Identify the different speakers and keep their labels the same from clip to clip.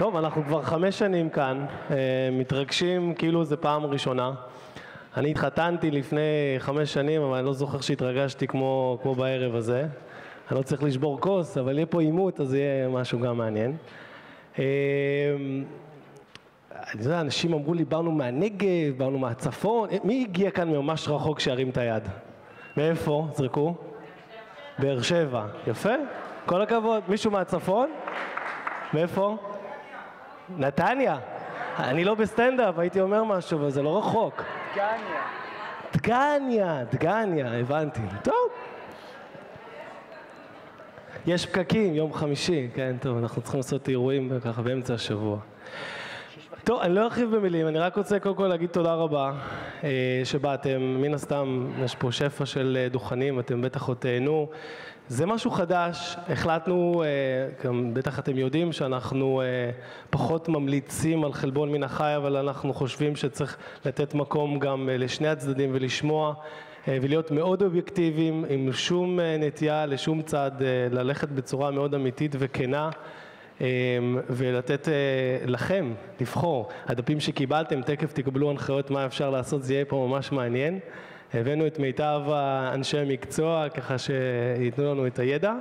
Speaker 1: טוב, אנחנו כבר 5 שנים כאן, מתרגשים כאילו זה פעם ראשונה. אני התחתנתי לפני 5 שנים, אבל אני לא זוכר שהתרגשתי כמו בערב הזה. אני לא צריך לשבור כוס, אבל יהיה פה עימות, אז יהיה משהו גם מעניין. אני יודע, אנשים אמרו לי, באנו מהנגב, באנו מהצפון. מי הגיע כאן ממש רחוק שירים את היד? מאיפה? זרקו? באר שבע. יפה? כל הכבוד. מישהו מהצפון? מאיפה? נתניה. אני לא בסטנדאפ, הייתי אומר משהו, אבל זה לא רחוק. דגניה, הבנתי. טוב. יש פקקים, יום חמישי, כן, טוב, אנחנו צריכים לעשות אירועים ככה באמצע השבוע. טוב, אני לא ארחיב במילים, אני רק רוצה קודם כל להגיד תודה רבה שבאתם. מן הסתם, יש פה שפע של דוכנים, אתם בטח עוד תהנו. זה משהו חדש, החלטנו, בטח אתם יודעים שאנחנו פחות ממליצים על חלבון מן החי, אבל אנחנו חושבים שצריך לתת מקום גם לשני הצדדים ולשמוע ולהיות מאוד אובייקטיביים, עם שום נטייה לשום צד, ללכת בצורה מאוד אמיתית וכנה ולתת לכם לבחור. הדפים שקיבלתם, תכף תקבלו הנחיות מה אפשר לעשות, זה יהיה פה ממש מעניין. הבאנו את מיטב אנשי המקצוע ככה שיתנו לנו את הידע.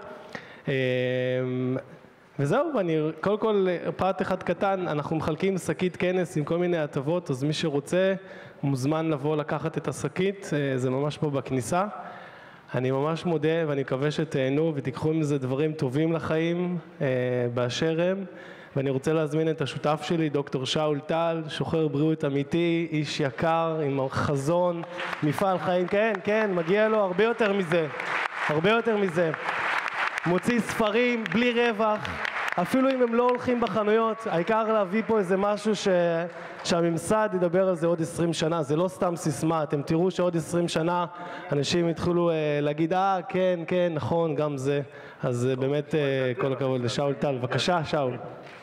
Speaker 1: וזהו, ואני קודם כל פרט אחד קטן, אנחנו מחלקים שקית כנס עם כל מיני הטבות, אז מי שרוצה מוזמן לבוא לקחת את השקית, זה ממש פה בכניסה. אני ממש מודה ואני מקווה שתהנו ותיקחו עם זה דברים טובים לחיים באשר הם. ואני רוצה להזמין את השותף שלי, דוקטור שאול טל, שוחר בריאות אמיתי, איש יקר, עם חזון, מפעל חיים, כן, מגיע לו הרבה יותר מזה. מוציא ספרים בלי רווח, אפילו אם הם לא הולכים בחנויות, העיקר להביא פה איזה משהו שהממסד ידבר על זה עוד 20 שנה, זה לא סתם סיסמה, אתם תראו שעוד 20 שנה אנשים יתחילו להגיד, כן, נכון, גם זה, אז באמת כל הכבוד לשאול טל, בבקשה שאול.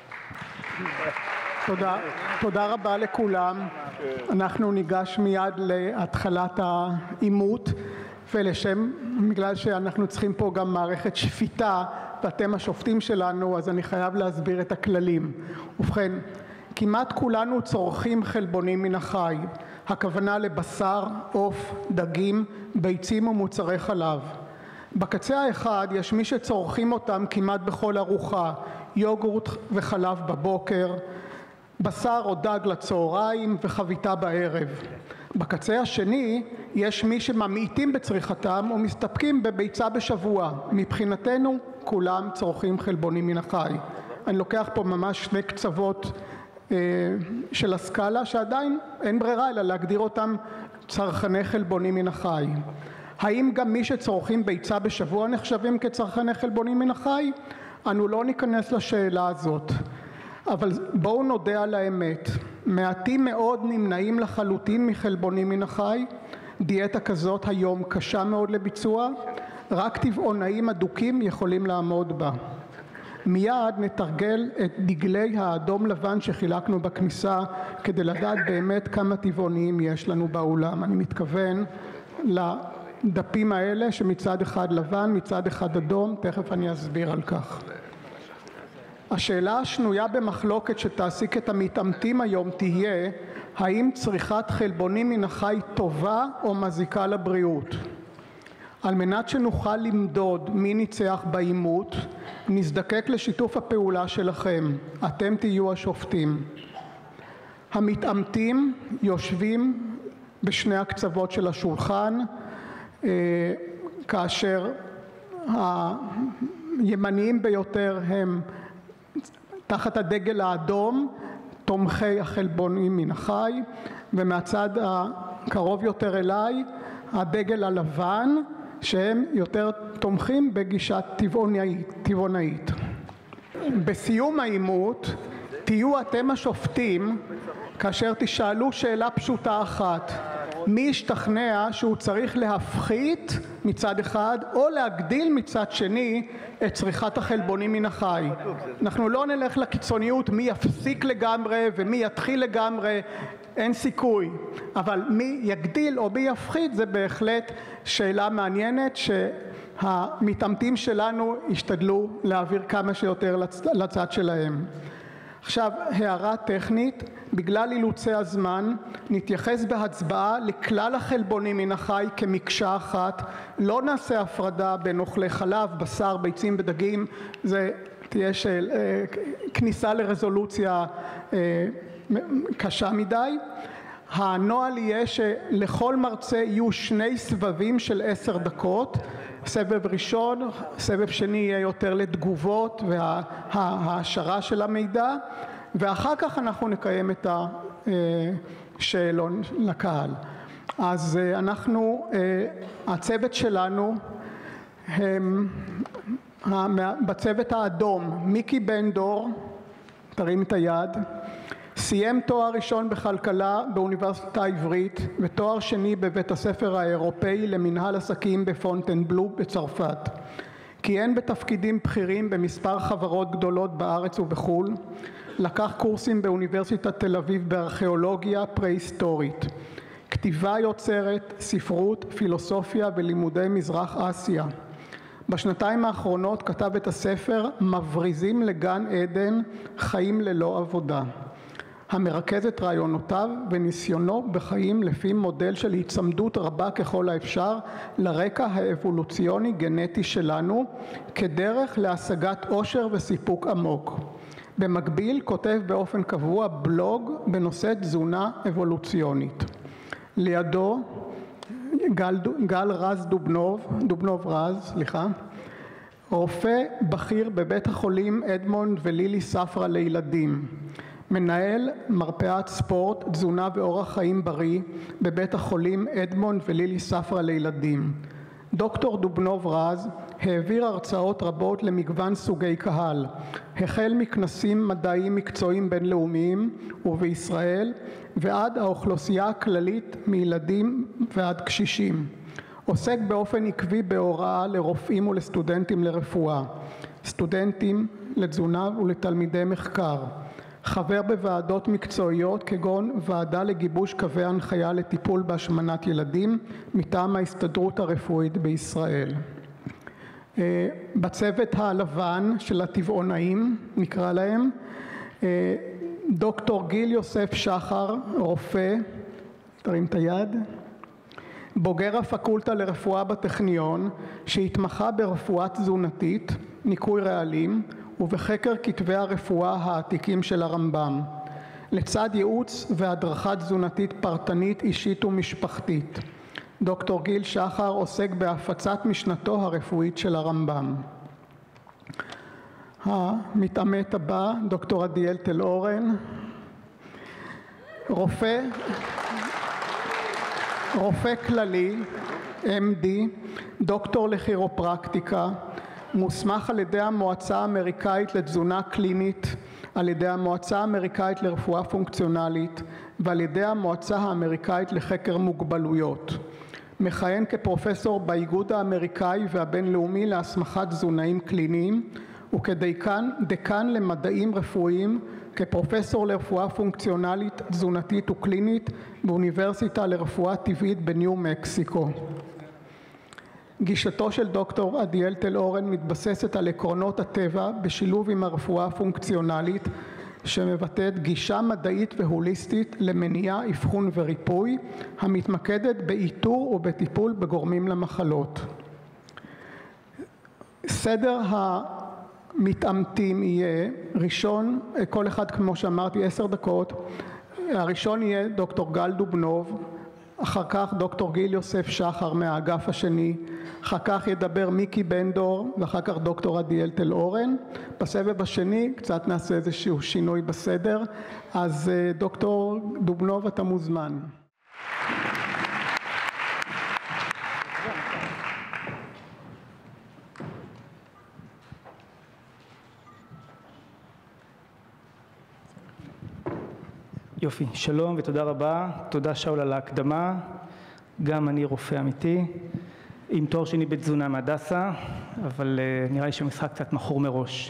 Speaker 2: תודה רבה לכולם. אנחנו ניגש מיד להתחלת העימות, בגלל שאנחנו צריכים פה גם מערכת שפיטה ואתם השופטים שלנו, אז אני חייב להסביר את הכללים. ובכן, כמעט כולנו צורכים חלבונים מן החי, הכוונה לבשר, עוף, דגים, ביצים ומוצרי חלב. בקצה האחד יש מי שצורכים אותם כמעט בכל ארוחה, יוגורט וחלב בבוקר, בשר או דג לצהריים וחביתה בערב. בקצה השני יש מי שממעיטים בצריכתם ומסתפקים בביצה בשבוע. מבחינתנו כולם צורכים חלבונים מן החי. אני לוקח פה ממש 2 קצוות של הסקאלה שעדיין אין ברירה אלא להגדיר אותם צרכני חלבונים מן החי. האם גם מי שצורכים ביצה בשבוע נחשבים כצרכני חלבונים מן החי? אנו לא ניכנס לשאלה הזאת, אבל בואו נודה על האמת. מעטים מאוד נמנעים לחלוטין מחלבונים מן החי. דיאטה כזאת היום קשה מאוד לביצוע, רק טבעונאים אדוקים יכולים לעמוד בה. מיד נתרגל את דגלי האדום לבן שחילקנו בכניסה כדי לדעת באמת כמה טבעוניים יש לנו באולם. אני מתכוון לדפים האלה שמצד אחד לבן, מצד אחד אדום, תכף אני אסביר על כך. השאלה השנויה במחלוקת שתעסיק את המתעמתים היום תהיה, האם צריכת חלבונים מן החי טובה או מזיקה לבריאות? על מנת שנוכל למדוד מי ניצח בעימות, נזדקק לשיתוף הפעולה שלכם. אתם תהיו השופטים. המתעמתים יושבים בשני הקצוות של השולחן, כאשר הימניים ביותר הם תחת הדגל האדום, תומכי החלבונים מן החי, ומהצד הקרוב יותר אליי, הדגל הלבן, שהם יותר תומכים בגישה טבעונאית. בסיום העימות, תהיו אתם השופטים, כאשר תשאלו שאלה פשוטה אחת, מי ישתכנע שהוא צריך להפחית מצד אחד או להגדיל מצד שני את צריכת החלבונים מן החי. אנחנו לא נלך לקיצוניות מי יפסיק לגמרי ומי יתחיל לגמרי, אין סיכוי, אבל מי יגדיל או מי יפחית זה בהחלט שאלה מעניינת שהמתעמתים שלנו ישתדלו להעביר כמה שיותר לצד שלהם. עכשיו, הערה טכנית, בגלל אילוצי הזמן, נתייחס בהצבעה לכלל החלבונים מן החי כמקשה אחת, לא נעשה הפרדה בין אוכלי חלב, בשר, ביצים ודגים, זה תהיה כניסה לרזולוציה קשה מדי. הנוהל יהיה שלכל מרצה יהיו 2 סבבים של 10 דקות, סבב ראשון, סבב שני יהיה יותר לתגובות וההעשרה של המידע, ואחר כך אנחנו נקיים את השאלון לקהל. אז אנחנו, הצוות שלנו, בצוות האדום, מיקי בן דור, תרים את היד, סיים תואר ראשון בכלכלה באוניברסיטה העברית ותואר שני בבית הספר האירופאי למנהל עסקים בפונטנבלו בצרפת. כיהן בתפקידים בכירים במספר חברות גדולות בארץ ובחו"ל. לקח קורסים באוניברסיטת תל אביב בארכיאולוגיה פרה-היסטורית. כתיבה יוצרת, ספרות, פילוסופיה ולימודי מזרח אסיה. בשנתיים האחרונות כתב את הספר מבריזים לגן עדן, חיים ללא עבודה. המרכז את רעיונותיו וניסיונו בחיים לפי מודל של הצמדות רבה ככל האפשר לרקע האבולוציוני גנטי שלנו כדרך להשגת עושר וסיפוק עמוק. במקביל כותב באופן קבוע בלוג בנושא תזונה אבולוציונית. לידו גל דובנוב רז, רופא בכיר בבית החולים אדמונד ולילי ספרא לילדים. מנהל מרפאת ספורט, תזונה ואורח חיים בריא בבית החולים אדמונד ולילי ספרא לילדים. דוקטור דובנוב רז העביר הרצאות רבות למגוון סוגי קהל, החל מכנסים מדעיים מקצועיים בינלאומיים ובישראל ועד האוכלוסייה הכללית מילדים ועד קשישים. עוסק באופן עקבי בהוראה לרופאים ולסטודנטים לרפואה, סטודנטים לתזונה ולתלמידי מחקר. חבר בוועדות מקצועיות כגון ועדה לגיבוש קווי הנחיה לטיפול בהשמנת ילדים מטעם ההסתדרות הרפואית בישראל. בצוות הלבן של הטבעונאים נקרא להם דוקטור גיל יוסף שחר, רופא, תרים את היד, בוגר הפקולטה לרפואה בטכניון שהתמחה ברפואה תזונתית, ניקוי רעלים ובחקר כתבי הרפואה העתיקים של הרמב"ם, לצד ייעוץ והדרכה תזונתית פרטנית אישית ומשפחתית. דוקטור גיל שחר עוסק בהפצת משנתו הרפואית של הרמב"ם. המתעמת הבא, דוקטור עדיאל תל אורן, רופא כללי, MD, דוקטור לכירופרקטיקה, מוסמך על ידי המועצה האמריקאית לתזונה קלינית, על ידי המועצה האמריקאית לרפואה פונקציונלית ועל ידי המועצה האמריקאית לחקר מוגבלויות. מכהן כפרופסור באיגוד האמריקאי והבינלאומי להסמכת תזונאים קליניים וכדיקן למדעים רפואיים כפרופסור לרפואה פונקציונלית, תזונתית וקלינית באוניברסיטה לרפואה טבעית בניו מקסיקו. גישתו של דוקטור עדיאל תל אורן מתבססת על עקרונות הטבע בשילוב עם הרפואה הפונקציונלית שמבטאת גישה מדעית והוליסטית למניעה, אבחון וריפוי המתמקדת באיתור ובטיפול בגורמים למחלות. סדר המתעמתים יהיה ראשון, כל אחד כמו שאמרתי 10 דקות, הראשון יהיה דוקטור גל דובנוב, אחר כך דוקטור גיל יוסף שחר מהאגף השני, אחר כך ידבר מיקי בן דור ואחר כך דוקטור עדיאל תל אורן. בסבב השני קצת נעשה איזשהו שינוי בסדר, אז דוקטור דובנוב אתה מוזמן.
Speaker 3: יופי, שלום ותודה רבה, תודה שאול על ההקדמה, גם אני רופא אמיתי, עם תואר שני בתזונה מהדסה, אבל נראה לי שהמשחק קצת מכור מראש.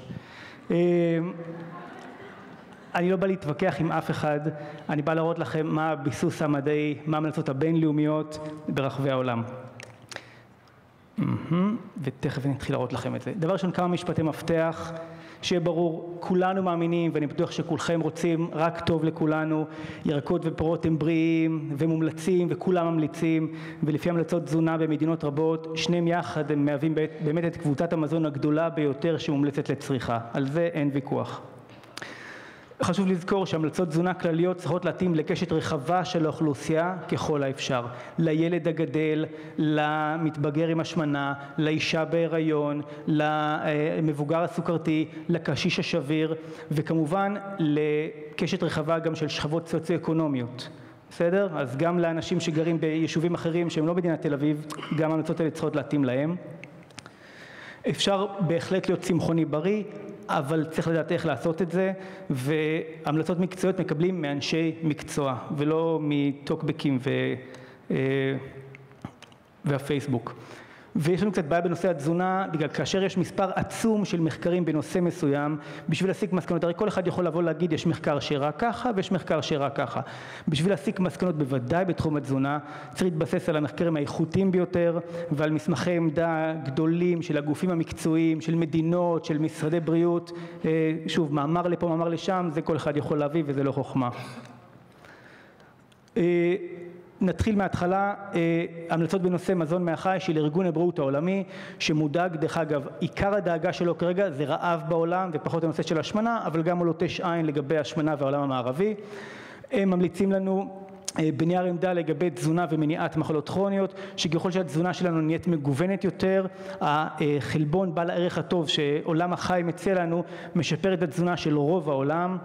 Speaker 3: אני לא בא להתווכח עם אף אחד, אני בא להראות לכם מה הביסוס המדעי, מה ההמלצות הבינלאומיות ברחבי העולם. ותכף אני אתחיל להראות לכם את זה. דבר ראשון, כמה משפטי מפתח. שיהיה ברור, כולנו מאמינים, ואני בטוח שכולכם רוצים רק טוב לכולנו, ירקות ופירות הם בריאים ומומלצים וכולם ממליצים, ולפי המלצות תזונה במדינות רבות, שניהם יחד הם מהווים באמת את קבוצת המזון הגדולה ביותר שמומלצת לצריכה, על זה אין ויכוח. חשוב לזכור שהמלצות תזונה כלליות צריכות להתאים לקשת רחבה של האוכלוסייה ככל האפשר. לילד הגדל, למתבגר עם השמנה, לאישה בהיריון, למבוגר הסוכרתי, לקשיש השביר, וכמובן לקשת רחבה גם של שכבות סוציו-אקונומיות. בסדר? אז גם לאנשים שגרים ביישובים אחרים שהם לא מדינת תל אביב, גם המלצות האלה צריכות להתאים להם. אפשר בהחלט להיות צמחוני בריא, אבל צריך לדעת איך לעשות את זה, והמלצות מקצועיות מקבלים מאנשי מקצוע, ולא מטוקבקים והפייסבוק. ויש לנו קצת בעיה בנושא התזונה, בגלל כאשר יש מספר עצום של מחקרים בנושא מסוים, בשביל להסיק מסקנות, הרי כל אחד יכול לבוא להגיד, יש מחקר שהראה ככה, ויש מחקר שהראה ככה. בשביל להסיק מסקנות בוודאי בתחום התזונה, צריך להתבסס על המחקרים האיכותיים ביותר, ועל מסמכי עמדה גדולים של הגופים המקצועיים, של מדינות, של משרדי בריאות. שוב, מאמר לפה, מאמר לשם, זה כל אחד יכול להביא, וזה לא חוכמה. נתחיל מההתחלה, המלצות בנושא מזון מהחי של ארגון הבריאות העולמי, שמודאג, דרך אגב, עיקר הדאגה שלו כרגע זה רעב בעולם ופחות הנושא של השמנה, אבל גם הוא לוטש עין לגבי השמנה והעולם המערבי. הם ממליצים לנו בנייר עמדה לגבי תזונה ומניעת מחלות כרוניות, שככל שהתזונה שלנו נהיית מגוונת יותר, החלבון בעל הערך הטוב שעולם החי מציע לנו, משפר את התזונה של רוב העולם,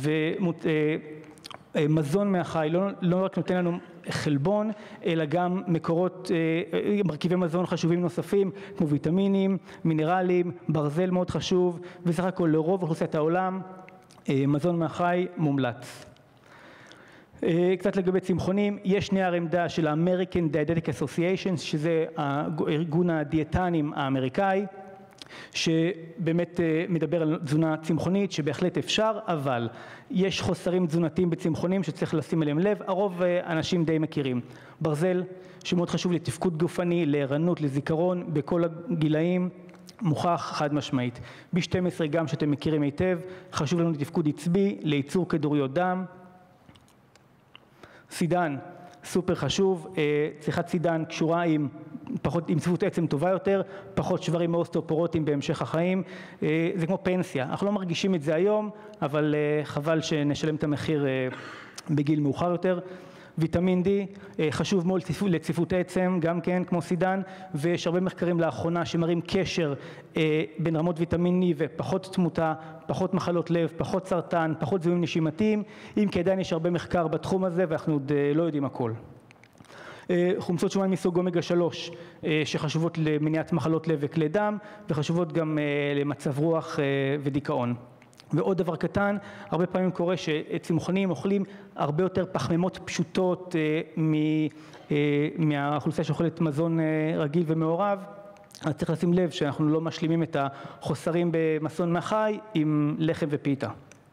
Speaker 3: מזון מהחי לא רק נותן לנו חלבון, אלא גם מקורות, מרכיבי מזון חשובים נוספים, כמו ויטמינים, מינרלים, ברזל מאוד חשוב, וסך הכל לרוב אוכלוסיית העולם, מזון מהחי מומלץ. קצת לגבי צמחונים, יש נייר עמדה של ה-American Dietetic Association, שזה ארגון הדיאטנים האמריקאי, שבאמת מדבר על תזונה צמחונית שבהחלט אפשר, אבל יש חוסרים תזונתיים בצמחונים שצריך לשים אליהם לב, הרוב אנשים די מכירים. ברזל, שמאוד חשוב לתפקוד גופני, לערנות, לזיכרון, בכל הגילאים, מוכח חד משמעית. ב12 גם שאתם מכירים היטב, חשוב לנו לתפקוד עצבי, לייצור כדוריות דם. סידן, סופר חשוב, צריכת סידן קשורה עם צפיפות עצם טובה יותר, פחות שברים מאוסטאופורוזים בהמשך החיים, זה כמו פנסיה, אנחנו לא מרגישים את זה היום, אבל חבל שנשלם את המחיר בגיל מאוחר יותר. ויטמין D, חשוב מאוד לצפיפות עצם, גם כן כמו סידן, ויש הרבה מחקרים לאחרונה שמראים קשר בין רמות ויטמין E ופחות תמותה, פחות מחלות לב, פחות סרטן, פחות זיהומים נשימתיים, אם כי עדיין יש הרבה מחקר בתחום הזה ואנחנו עוד לא יודעים הכל. חומצות שומן מסוג אומגה 3 שחשובות למניעת מחלות לב וכלי דם, וחשובות גם למצב רוח ודיכאון. ועוד דבר קטן, הרבה פעמים קורה שצמחונים אוכלים הרבה יותר פחמימות פשוטות מהאוכלוסייה שאוכלת מזון רגיל ומעורב, אז צריך לשים לב שאנחנו לא משלימים את החוסרים במזון מהחי עם לחם ופיתה.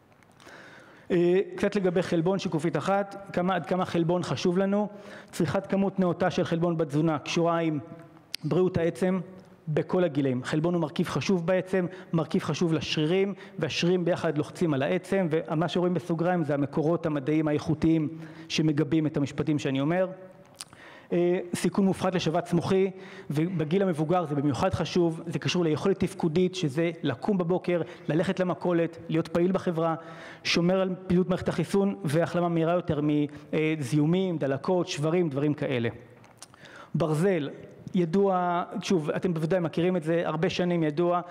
Speaker 3: קצת לגבי חלבון, שקופית אחת, עד כמה חלבון חשוב לנו. צריכת כמות נאותה של חלבון בתזונה קשורה עם בריאות העצם בכל הגילאים. חלבון הוא מרכיב חשוב בעצם, מרכיב חשוב לשרירים, והשרירים ביחד לוחצים על העצם, ומה שרואים בסוגריים זה המקורות המדעיים האיכותיים שמגבים את המשפטים שאני אומר. סיכון מופחת לשבץ מוחי, ובגיל המבוגר זה במיוחד חשוב, זה קשור ליכולת תפקודית, שזה לקום בבוקר, ללכת למכולת, להיות פעיל בחברה, שומר על פעילות מערכת החיסון והחלמה מהירה יותר מזיהומים, דלקות, שברים, דברים כאלה. ברזל, ידוע, שוב, אתם בוודאי מכירים את זה, הרבה שנים ידוע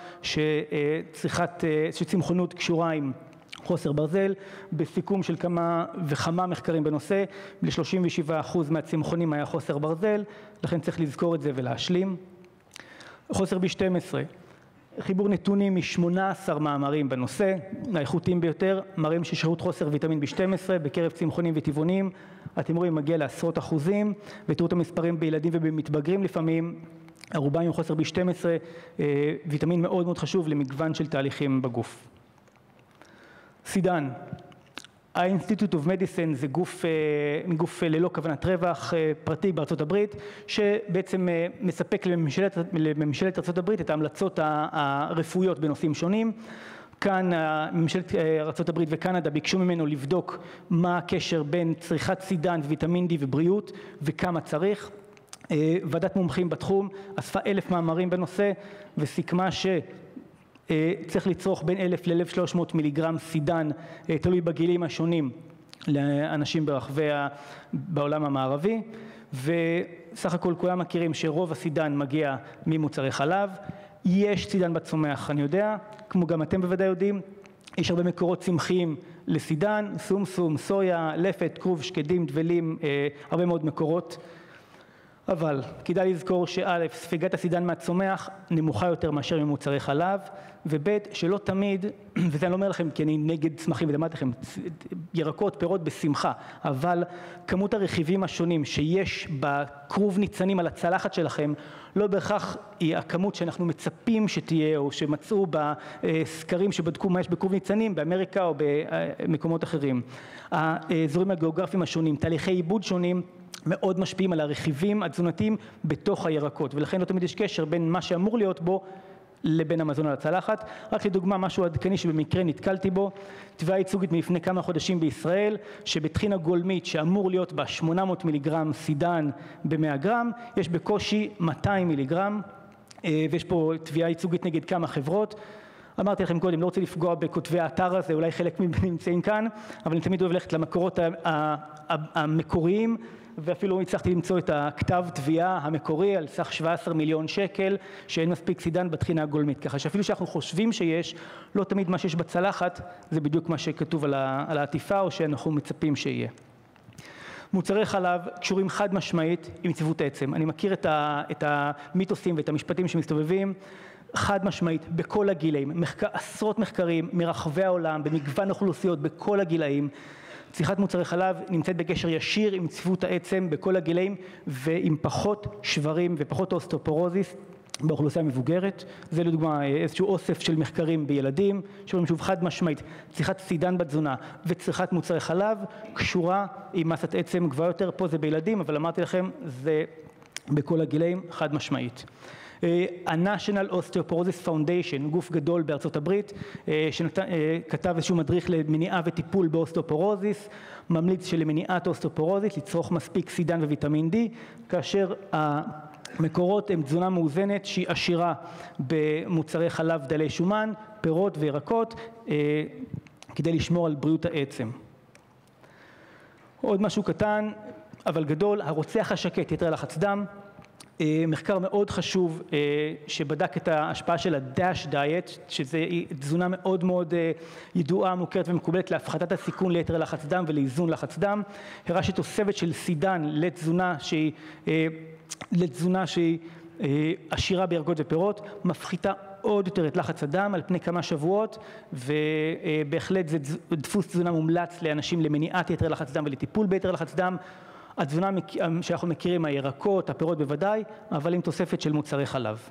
Speaker 3: שצמחונות קשורה עם חוסר ברזל, בסיכום של כמה וכמה מחקרים בנושא, ל-37% מהצמחונים היה חוסר ברזל, לכן צריך לזכור את זה ולהשלים. חוסר B12, חיבור נתונים מ-18 מאמרים בנושא, האיכותיים ביותר, מראים ששירות חוסר ויטמין B12 בקרב צמחונים וטבעונים, אתם רואים מגיע לעשרות אחוזים, ותראו את המספרים בילדים ובמתבגרים לפעמים, הרובם עם חוסר B12, ויטמין מאוד מאוד חשוב למגוון של תהליכים בגוף. סידן, ה-Institute of Medicine זה גוף ללא כוונת רווח פרטי בארצות הברית, שבעצם מספק לממשלת ארצות הברית את ההמלצות הרפואיות בנושאים שונים. כאן ממשלת ארצות הברית וקנדה ביקשו ממנו לבדוק מה הקשר בין צריכת סידן וויטמין D ובריאות וכמה צריך. ועדת מומחים בתחום אספה 1,000 מאמרים בנושא וסיכמה שצריך לצרוך בין 1,000 ל-1,300 מיליגרם סידן, תלוי בגילים השונים, לאנשים ברחבי בעולם המערבי. וסך הכל כולם מכירים שרוב הסידן מגיע ממוצרי חלב. יש סידן בצומח, אני יודע, כמו גם אתם בוודאי יודעים, יש הרבה מקורות צמחיים לסידן, סומסום, סויה, לפת, כרוב, שקדים, דבלים, הרבה מאוד מקורות. אבל כדאי לזכור שא', ספיגת הסידן מהצומח נמוכה יותר מאשר ממוצרי חלב, וב', שלא תמיד, וזה אני לא אומר לכם כי אני נגד צמחים ודמות לכם, ירקות, פירות בשמחה, אבל כמות הרכיבים השונים שיש בכרוב ניצנים על הצלחת שלכם, לא בהכרח היא הכמות שאנחנו מצפים שתהיה, או שמצאו בסקרים שבדקו מה יש בכרוב ניצנים באמריקה או במקומות אחרים. האזורים הגיאוגרפיים השונים, תהליכי עיבוד שונים, מאוד משפיעים על הרכיבים התזונתיים בתוך הירקות, ולכן לא תמיד יש קשר בין מה שאמור להיות בו לבין המזון על הצלחת. רק לדוגמה, משהו עדכני שבמקרה נתקלתי בו, תביעה ייצוגית מלפני כמה חודשים בישראל, שבטחינה גולמית שאמור להיות בה 800 מיליגרם סידן ב-100 גרם, יש בקושי 200 מיליגרם, ויש פה תביעה ייצוגית נגד כמה חברות. אמרתי לכם קודם, לא רוצה לפגוע בכותבי האתר הזה, אולי חלק נמצאים כאן, אבל אני תמיד אוהב ללכת למקורות המקוריים, ואפילו הצלחתי למצוא את הכתב תביעה המקורי על סך 17 מיליון שקל, שאין מספיק סידן בטחינה הגולמית. ככה שאפילו שאנחנו חושבים שיש, לא תמיד מה שיש בצלחת, זה בדיוק מה שכתוב על העטיפה, או שאנחנו מצפים שיהיה. מוצרי חלב קשורים חד משמעית עם יציבות העצם. אני מכיר את המיתוסים ואת המשפטים שמסתובבים, חד משמעית בכל הגילאים, עשרות מחקרים מרחבי העולם, במגוון אוכלוסיות, בכל הגילאים. צריכת מוצרי חלב נמצאת בקשר ישיר עם יציבות העצם בכל הגילאים ועם פחות שברים ופחות אוסטאופורוזיס באוכלוסייה מבוגרת. זה לדוגמה איזשהו אוסף של מחקרים בילדים, שאומרים שוב חד משמעית, צריכת סידן בתזונה וצריכת מוצרי חלב קשורה עם מסת עצם גבוהה יותר, פה זה בילדים, אבל אמרתי לכם, זה בכל הגילאים חד משמעית. ה-National Osteoporosis Foundation, גוף גדול בארצות הברית, שכתב איזשהו מדריך למניעה וטיפול באוסטאופורוזיס, ממליץ שלמניעת אוסטאופורוזיס לצרוך מספיק סידן וויטמין D, כאשר המקורות הם תזונה מאוזנת שהיא עשירה במוצרי חלב דלי שומן, פירות וירקות, כדי לשמור על בריאות העצם. עוד משהו קטן אבל גדול, הרוצח השקט, יתר לחץ דם, מחקר מאוד חשוב שבדק את ההשפעה של ה-DASH diet, שזה תזונה מאוד מאוד ידועה, מוכרת ומקובלת להפחתת הסיכון ליתר לחץ דם ולאיזון לחץ דם, הראה שתוספת של סידן לתזונה שהיא עשירה בירקות ופירות, מפחיתה עוד יותר את לחץ הדם על פני כמה שבועות, ובהחלט זה דפוס תזונה מומלץ לאנשים למניעת יתר לחץ דם ולטיפול ביתר לחץ דם. התזונה שאנחנו מכירים, הירקות, הפירות בוודאי, אבל עם תוספת של מוצרי חלב.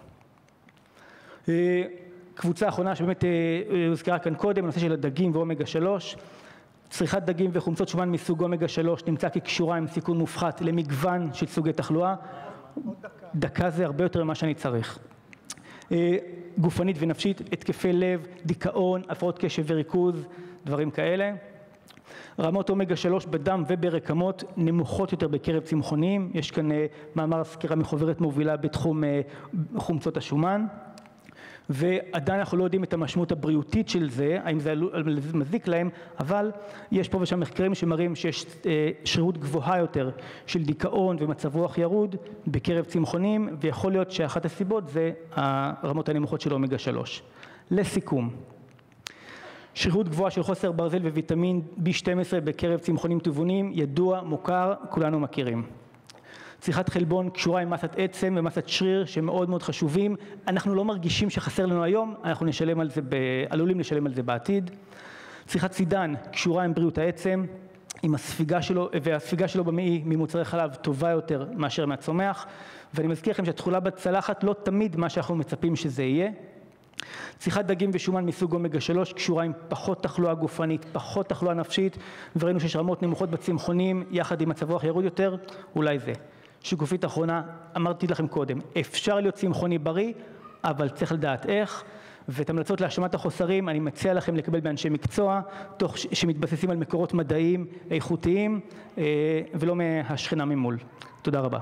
Speaker 3: קבוצה האחרונה שבאמת הוזכרה כאן קודם, הנושא של הדגים ואומגה 3. צריכת דגים וחומצות שומן מסוג אומגה 3 נמצא כקשורה עם סיכון מופחת למגוון של סוגי תחלואה. דקה זה הרבה יותר ממה שאני צריך. גופנית ונפשית, התקפי לב, דיכאון, הפרעות קשב וריכוז, דברים כאלה. רמות אומגה 3 בדם וברקמות נמוכות יותר בקרב צמחוניים, יש כאן מאמר סקירה מחוברת מובילה בתחום חומצות השומן, ועדיין אנחנו לא יודעים את המשמעות הבריאותית של זה, האם זה מזיק להם, אבל יש פה ושם מחקרים שמראים שיש שרירות גבוהה יותר של דיכאון ומצב רוח ירוד בקרב צמחוניים, ויכול להיות שאחת הסיבות זה הרמות הנמוכות של אומגה 3. לסיכום, שרירות גבוהה של חוסר ברזל וויטמין B12 בקרב צמחונים טבעוניים, ידוע, מוכר, כולנו מכירים. צריכת חלבון קשורה עם מסת עצם ומסת שריר שמאוד מאוד חשובים. אנחנו לא מרגישים שחסר לנו היום, אנחנו עלולים לשלם על זה בעתיד. צריכת סידן קשורה עם בריאות העצם, עם הספיגה שלו, והספיגה שלו במעי ממוצרי חלב טובה יותר מאשר מהצומח. ואני מזכיר לכם שהתכולה בצלחת לא תמיד מה שאנחנו מצפים שזה יהיה. צריכת דגים ושומן מסוג אומגה 3 קשורה עם פחות תחלואה גופנית, פחות תחלואה נפשית, וראינו שיש רמות נמוכות בצמחונים יחד עם מצב רוח ירוד יותר, אולי זה. שקופית אחרונה, אמרתי לכם קודם, אפשר להיות צמחוני בריא, אבל צריך לדעת איך, ואת המלצות להשלמת החוסרים אני מציע לכם לקבל באנשי מקצוע, תוך שמתבססים על מקורות מדעיים איכותיים ולא מהשכנה ממול. תודה רבה.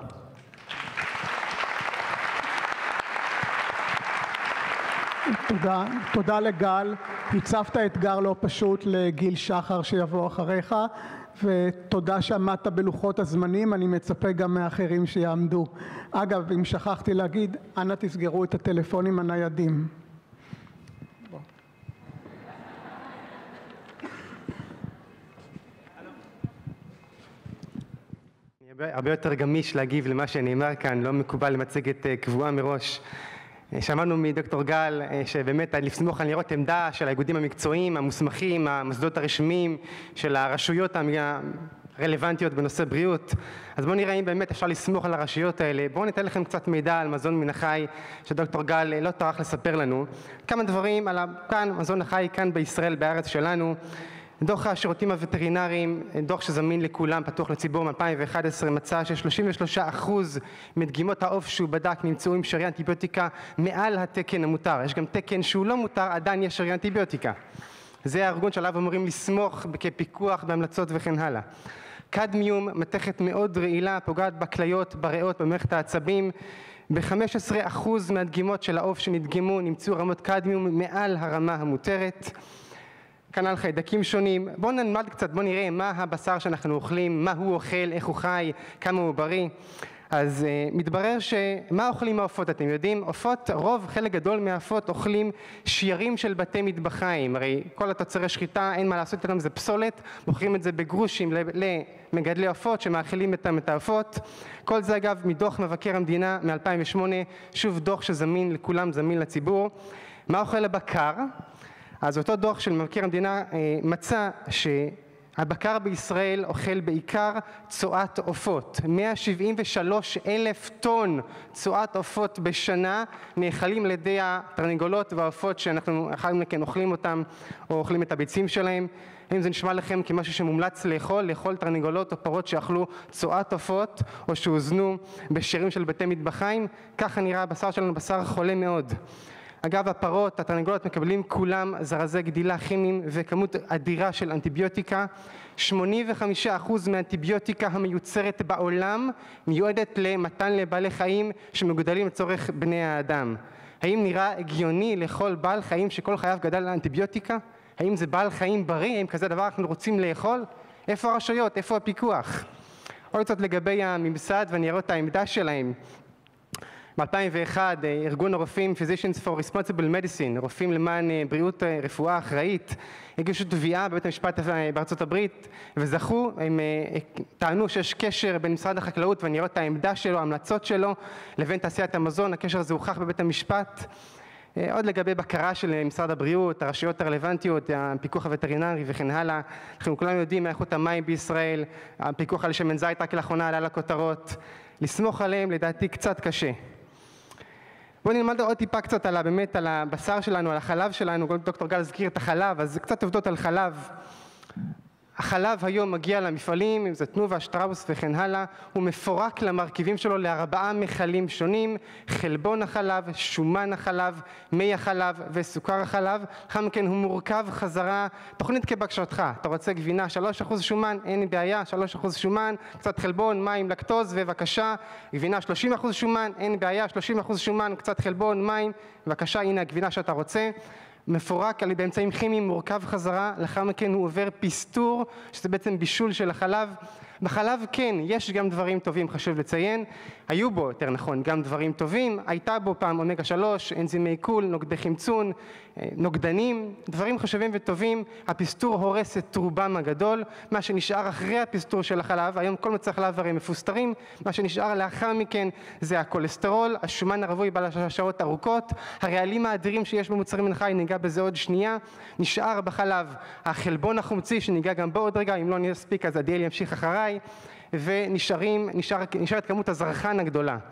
Speaker 2: תודה לגל. הצבת אתגר לא פשוט לגיל שחר שיבוא אחריך, ותודה שעמדת בלוחות הזמנים, אני מצפה גם מאחרים שיעמדו. אגב, אם שכחתי להגיד, אנא תסגרו את הטלפונים הניידים.
Speaker 4: הרבה יותר גמיש להגיב למה שנאמר כאן, לא מקובל למצגת קבועה מראש. שמענו מדוקטור גל שבאמת לסמוך על ניירות עמדה של האיגודים המקצועיים, המוסמכים, המוסדות הרשמיים, של הרשויות הרלוונטיות בנושא בריאות. אז בואו נראה אם באמת אפשר לסמוך על הרשויות האלה. בואו ניתן לכם קצת מידע על מזון מן החי שדוקטור גל לא טרח לספר לנו. כמה דברים על כאן, מזון החי כאן בישראל, בארץ שלנו. דוח השירותים הווטרינריים, דוח שזמין לכולם, פתוח לציבור מ-2011, מצא ש33% מדגימות העוף שהוא בדק נמצאו עם שרי אנטיביוטיקה מעל התקן המותר. יש גם תקן שהוא לא מותר, עדיין יש שרי אנטיביוטיקה. זה הארגון שעליו אמורים לסמוך כפיקוח בהמלצות וכן הלאה. קדמיום, מתכת מאוד רעילה, פוגעת בכליות, בריאות, במערכת העצבים. ב-15% מהדגימות של העוף שנדגמו נמצאו רמות קדמיום מעל הרמה המותרת. כנ"ל חיידקים שונים. בואו נלמד קצת, בואו נראה מה הבשר שאנחנו אוכלים, מה הוא אוכל, איך הוא חי, כמה הוא בריא. אז מתברר שמה אוכלים העופות, אתם יודעים? עופות, חלק גדול מהעופות אוכלים שיירים של בתי מטבחיים. הרי כל התוצרי שחיטה, אין מה לעשות איתם, זה פסולת, מוכרים את זה בגרושים למגדלי עופות שמאכילים את העופות. כל זה אגב מדוח מבקר המדינה מ-2008, שוב דוח שזמין לכולם, זמין לציבור. מה אוכל הבקר? אז אותו דוח של מבקר המדינה מצא שהבקר בישראל אוכל בעיקר צואת עופות. 173,000 טון צואת עופות בשנה נאכלים על ידי התרנגולות והעופות שאנחנו אחר מכן אוכלים אותם או אוכלים את הביצים שלהם. האם זה נשמע לכם כמשהו שמומלץ לאכול תרנגולות או פרות שאכלו צואת עופות או שהוזנו בשירים של בתי מטבחיים? ככה נראה הבשר שלנו, בשר חולה מאוד. אגב, הפרות, התרנגולות מקבלים כולם זרזי גדילה כימיים וכמות אדירה של אנטיביוטיקה. 85% מהאנטיביוטיקה המיוצרת בעולם מיועדת למתן לבעלי חיים שמגודלים לצורך בני האדם. האם נראה הגיוני לכל בעל חיים שכל חייו גדל על אנטיביוטיקה? האם זה בעל חיים בריא? האם כזה דבר אנחנו רוצים לאכול? איפה הרשויות? איפה הפיקוח? עוד קצת לגבי הממסד ואני אראה את העמדה שלהם. ב-2001 ארגון הרופאים Physicians for Responsible Medicine, רופאים למען בריאות רפואה אחראית, הגישו תביעה בבית המשפט בארצות הברית וזכו, הם טענו שיש קשר בין משרד החקלאות ואני אראה את העמדה שלו, ההמלצות שלו, לבין תעשיית המזון. הקשר הזה הוכח בבית המשפט. עוד לגבי בקרה של משרד הבריאות, הרשויות הרלוונטיות, הפיקוח הווטרינרי וכן הלאה. אנחנו כולנו יודעים מה איכות המים בישראל, הפיקוח על שמן זית רק לאחרונה עלה לכותרות. לסמוך עליהם לדעתי קצת קשה. בואו נלמד עוד טיפה קצת באמת על הבשר שלנו, על החלב שלנו. דוקטור גל הזכיר את החלב, אז קצת עובדות על חלב. החלב היום מגיע למפעלים, אם זה תנובה, שטראוס וכן הלאה, הוא מפורק למרכיבים שלו ל4 מכלים שונים, חלבון החלב, שומן החלב, מי החלב וסוכר החלב. לאחר מכן הוא מורכב חזרה, תוכנית כבקשתך, אתה רוצה גבינה 3% שומן, אין בעיה, 3% שומן, קצת חלבון, מים, לקטוז ובבקשה, גבינה 30% שומן, אין בעיה, 30% שומן, קצת חלבון, מים, בבקשה, הנה הגבינה שאתה רוצה. מפורק על ידי אמצעים כימיים, מורכב חזרה, לאחר מכן הוא עובר פיסטור, שזה בעצם בישול של החלב. בחלב כן, יש גם דברים טובים, חשוב לציין, היו בו, יותר נכון, גם דברים טובים, הייתה בו פעם אומגה 3, אנזימי עיכול, נוגדי חמצון, נוגדנים, דברים חשובים וטובים. הפיסטור הורס את רובם הגדול, מה שנשאר אחרי הפיסטור של החלב, היום כל מוצרי חלב הרי מפוסטרים, מה שנשאר לאחר מכן זה הכולסטרול, השומן הרווי בעל שעות ארוכות, הרעלים האדירים שיש במוצרים מן החי, ניגע בזה עוד שנייה. נשאר בחלב החלבון החומצי שניגע גם בו עוד רגע, אם לא נספיק אז עדיאל ימשיך אחריי, ונשארת כמות הזרחן הגדולה.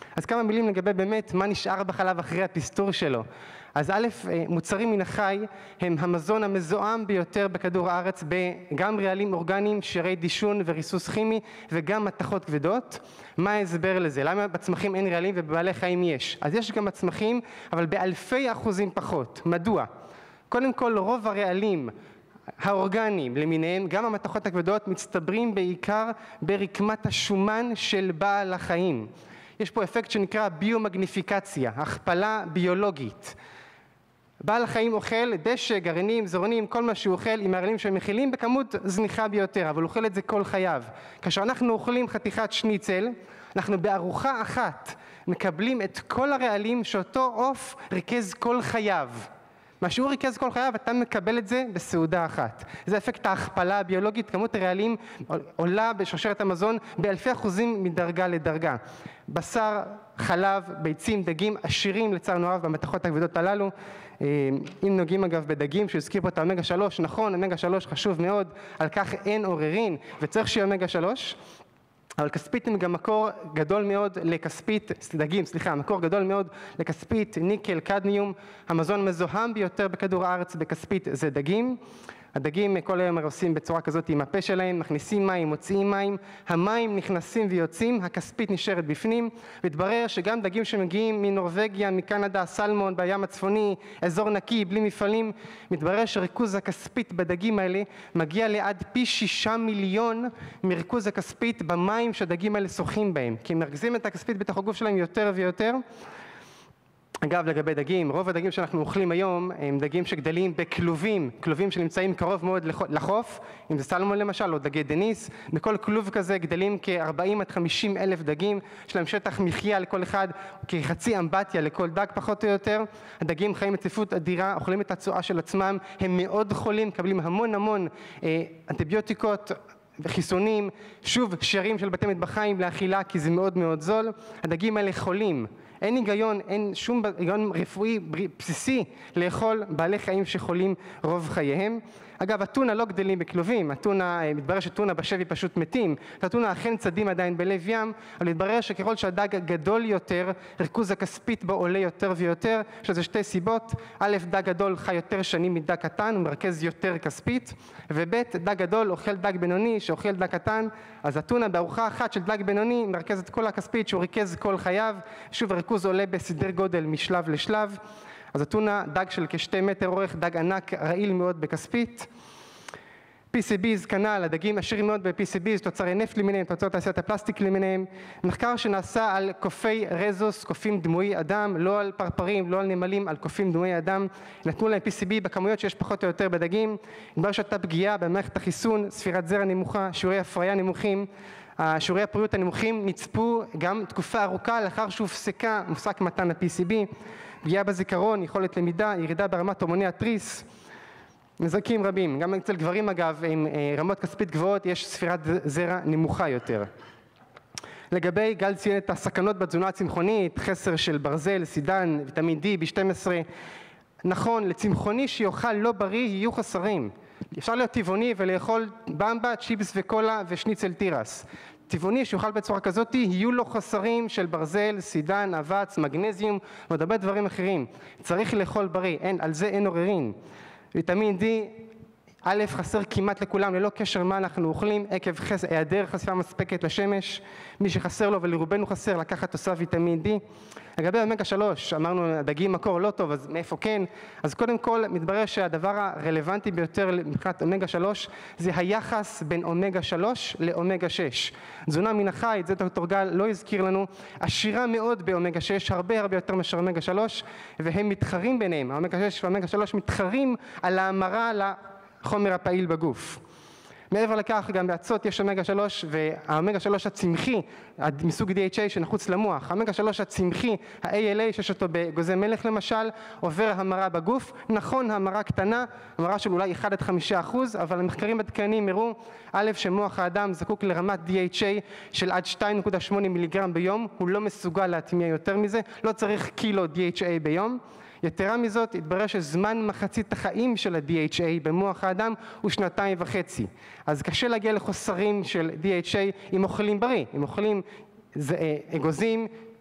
Speaker 4: אז כמה מילים לגבי באמת מה נשאר בחלב אחרי הפסטור שלו. אז א', מוצרים מן החי הם המזון המזוהם ביותר בכדור הארץ, גם רעלים אורגניים, שרי דישון וריסוס כימי, וגם מתכות כבדות. מה ההסבר לזה? למה בצמחים אין רעלים ובבעלי חיים יש? אז יש גם בצמחים, אבל באלפי אחוזים פחות. מדוע? קודם כל, רוב הרעלים האורגניים למיניהם, גם המתכות הכבדות, מצטברים בעיקר ברקמת השומן של בעל החיים. יש פה אפקט שנקרא ביומגניפיקציה, הכפלה ביולוגית. בעל החיים אוכל דשא, גרעינים, זרעונים, כל מה שהוא אוכל עם הרעלים שמכילים בכמות זניחה ביותר, אבל הוא אוכל את זה כל חייו. כאשר אנחנו אוכלים חתיכת שניצל, אנחנו בארוחה אחת מקבלים את כל הרעלים שאותו עוף ריכז כל חייו. מה שהוא ריכז כל חייו, אתה מקבל את זה בסעודה אחת. זה אפקט ההכפלה הביולוגית, כמות הרעלים עולה בשרשרת המזון באלפי אחוזים מדרגה לדרגה. בשר, חלב, ביצים, דגים, עשירים לצערנו הרב במתכות הכבדות הללו. אם נוגעים אגב בדגים, שהזכיר פה את האומגה 3, נכון, אומגה 3 חשוב מאוד, על כך אין עוררין, וצריך שיהיה אומגה 3. אבל כספית הם גם מקור גדול מאוד דגים, מקור גדול מאוד לכספית, ניקל, קדמיום. המזון מזוהם ביותר בכדור הארץ בכספית זה דגים. הדגים כל היום עושים בצורה כזאת עם הפה שלהם, מכניסים מים, מוציאים מים, המים נכנסים ויוצאים, הכספית נשארת בפנים, והתברר שגם דגים שמגיעים מנורווגיה, מקנדה, סלמון, בים הצפוני, אזור נקי, בלי מפעלים, מתברר שריכוז הכספית בדגים האלה מגיע לעד פי 6 מיליון מריכוז הכספית במים שהדגים האלה שוחים בהם, כי הם מרכזים את הכספית בתוך הגוף שלהם יותר ויותר. אגב, לגבי דגים, רוב הדגים שאנחנו אוכלים היום הם דגים שגדלים בכלובים, כלובים שנמצאים קרוב מאוד לחוף, אם זה סלמון למשל, או דגי דניס. בכל כלוב כזה גדלים כ-40 עד 50 אלף דגים, יש להם שטח מחיה לכל אחד, כחצי אמבטיה לכל דג פחות או יותר. הדגים חיים רציפות אדירה, אוכלים את הצואה של עצמם, הם מאוד חולים, מקבלים המון אנטיביוטיקות, חיסונים, שוב שרים של בתי מטבחיים לאכילה כי זה מאוד מאוד זול. הדגים האלה חולים. אין היגיון, אין שום היגיון רפואי בסיסי לאכול בעלי חיים שחולים רוב חייהם. אגב, הטונה לא גדלים בכלובים, מתברר שטונה בשבי פשוט מתים. הטונה אכן צדים עדיין בלב ים, אבל מתברר שככל שהדג גדול יותר, ריכוז הכספית בו עולה יותר ויותר. יש לזה שתי סיבות: א', דג גדול חי יותר שנים מדג קטן, הוא מרכז יותר כספית, וב', דג גדול אוכל דג בינוני שאוכל דג קטן, אז הטונה בארוחה אחת של דג בינוני מרכז את כל הכספית שהוא ריכז כל חייו. שוב, הריכוז עולה בסדר גודל משלב לשלב. אז הטונה, דג של כ2 מטר אורך, דג ענק, רעיל מאוד בכספית. PCBs כנ"ל, הדגים עשירים מאוד ב-PCBs, תוצרי נפט למיניהם, תוצאות תעשיית הפלסטיק למיניהם. מחקר שנעשה על קופי רזוס, קופים דמויי אדם, לא על פרפרים, לא על נמלים, על קופים דמויי אדם. נתנו להם PCB בכמויות שיש פחות או יותר בדגים. נדבר שהייתה פגיעה במערכת החיסון, ספירת זרע נמוכה, שיעורי הפריה נמוכים. שיעורי הפוריות הנמוכים נצפו גם תקופה ארוכה לאחר שהופסק מתן ה-PCB. פגיעה בזיכרון, יכולת למידה, ירידה ברמת הורמוני התריס, נזקים רבים. גם אצל גברים אגב, עם רמות כספית גבוהות, יש ספירת זרע נמוכה יותר. לגבי, גל ציין את הסכנות בתזונה הצמחונית, חסר של ברזל, סידן, ויטמין D, B12. נכון, לצמחוני שיאכל לא בריא יהיו חסרים. אפשר להיות טבעוני ולאכול במבה, צ'יפס וקולה ושניצל תירס. טבעוני שיאכל בצורה כזאת, יהיו לו חסרים של ברזל, סידן, אבץ, מגנזיום ועוד הרבה דברים אחרים. צריך לאכול בריא, על זה אין עוררין. ויטמין D, א', חסר כמעט לכולם, ללא קשר מה אנחנו אוכלים, עקב היעדר חשיפה מספקת לשמש. מי שחסר לו ולרובנו חסר, לקחת תוסף ויטמין D. לגבי אומגה 3, אמרנו הדגים מקור לא טוב, אז מאיפה כן? אז קודם כל מתברר שהדבר הרלוונטי ביותר מבחינת אומגה 3 זה היחס בין אומגה 3 לאומגה 6. תזונה מן החי, את זה דוקטור גל לא הזכיר לנו, עשירה מאוד באומגה 6, הרבה יותר מאשר אומגה 3, והם מתחרים ביניהם, האומגה 6 ואומגה 3 מתחרים על ההמרה לחומר הפעיל בגוף. מעבר לכך, גם באצות יש אומגה 3, והאומגה 3 הצמחי, מסוג DHA שנחוץ למוח, האומגה 3 הצמחי, ה-ALA שיש אותו בגוזי מלך למשל, עובר המרה בגוף. נכון, המרה קטנה, המרה של אולי 1 עד 5%, אבל המחקרים עדכניים הראו, א', שמוח האדם זקוק לרמת DHA של עד 2.8 מיליגרם ביום, הוא לא מסוגל להטמיע יותר מזה, לא צריך קילו DHA ביום. יתרה מזאת, התברר שזמן מחצית החיים של ה-DHA במוח האדם הוא 2.5. אז קשה להגיע לחוסרים של DHA אם אוכלים בריא, אם אוכלים אגוזים,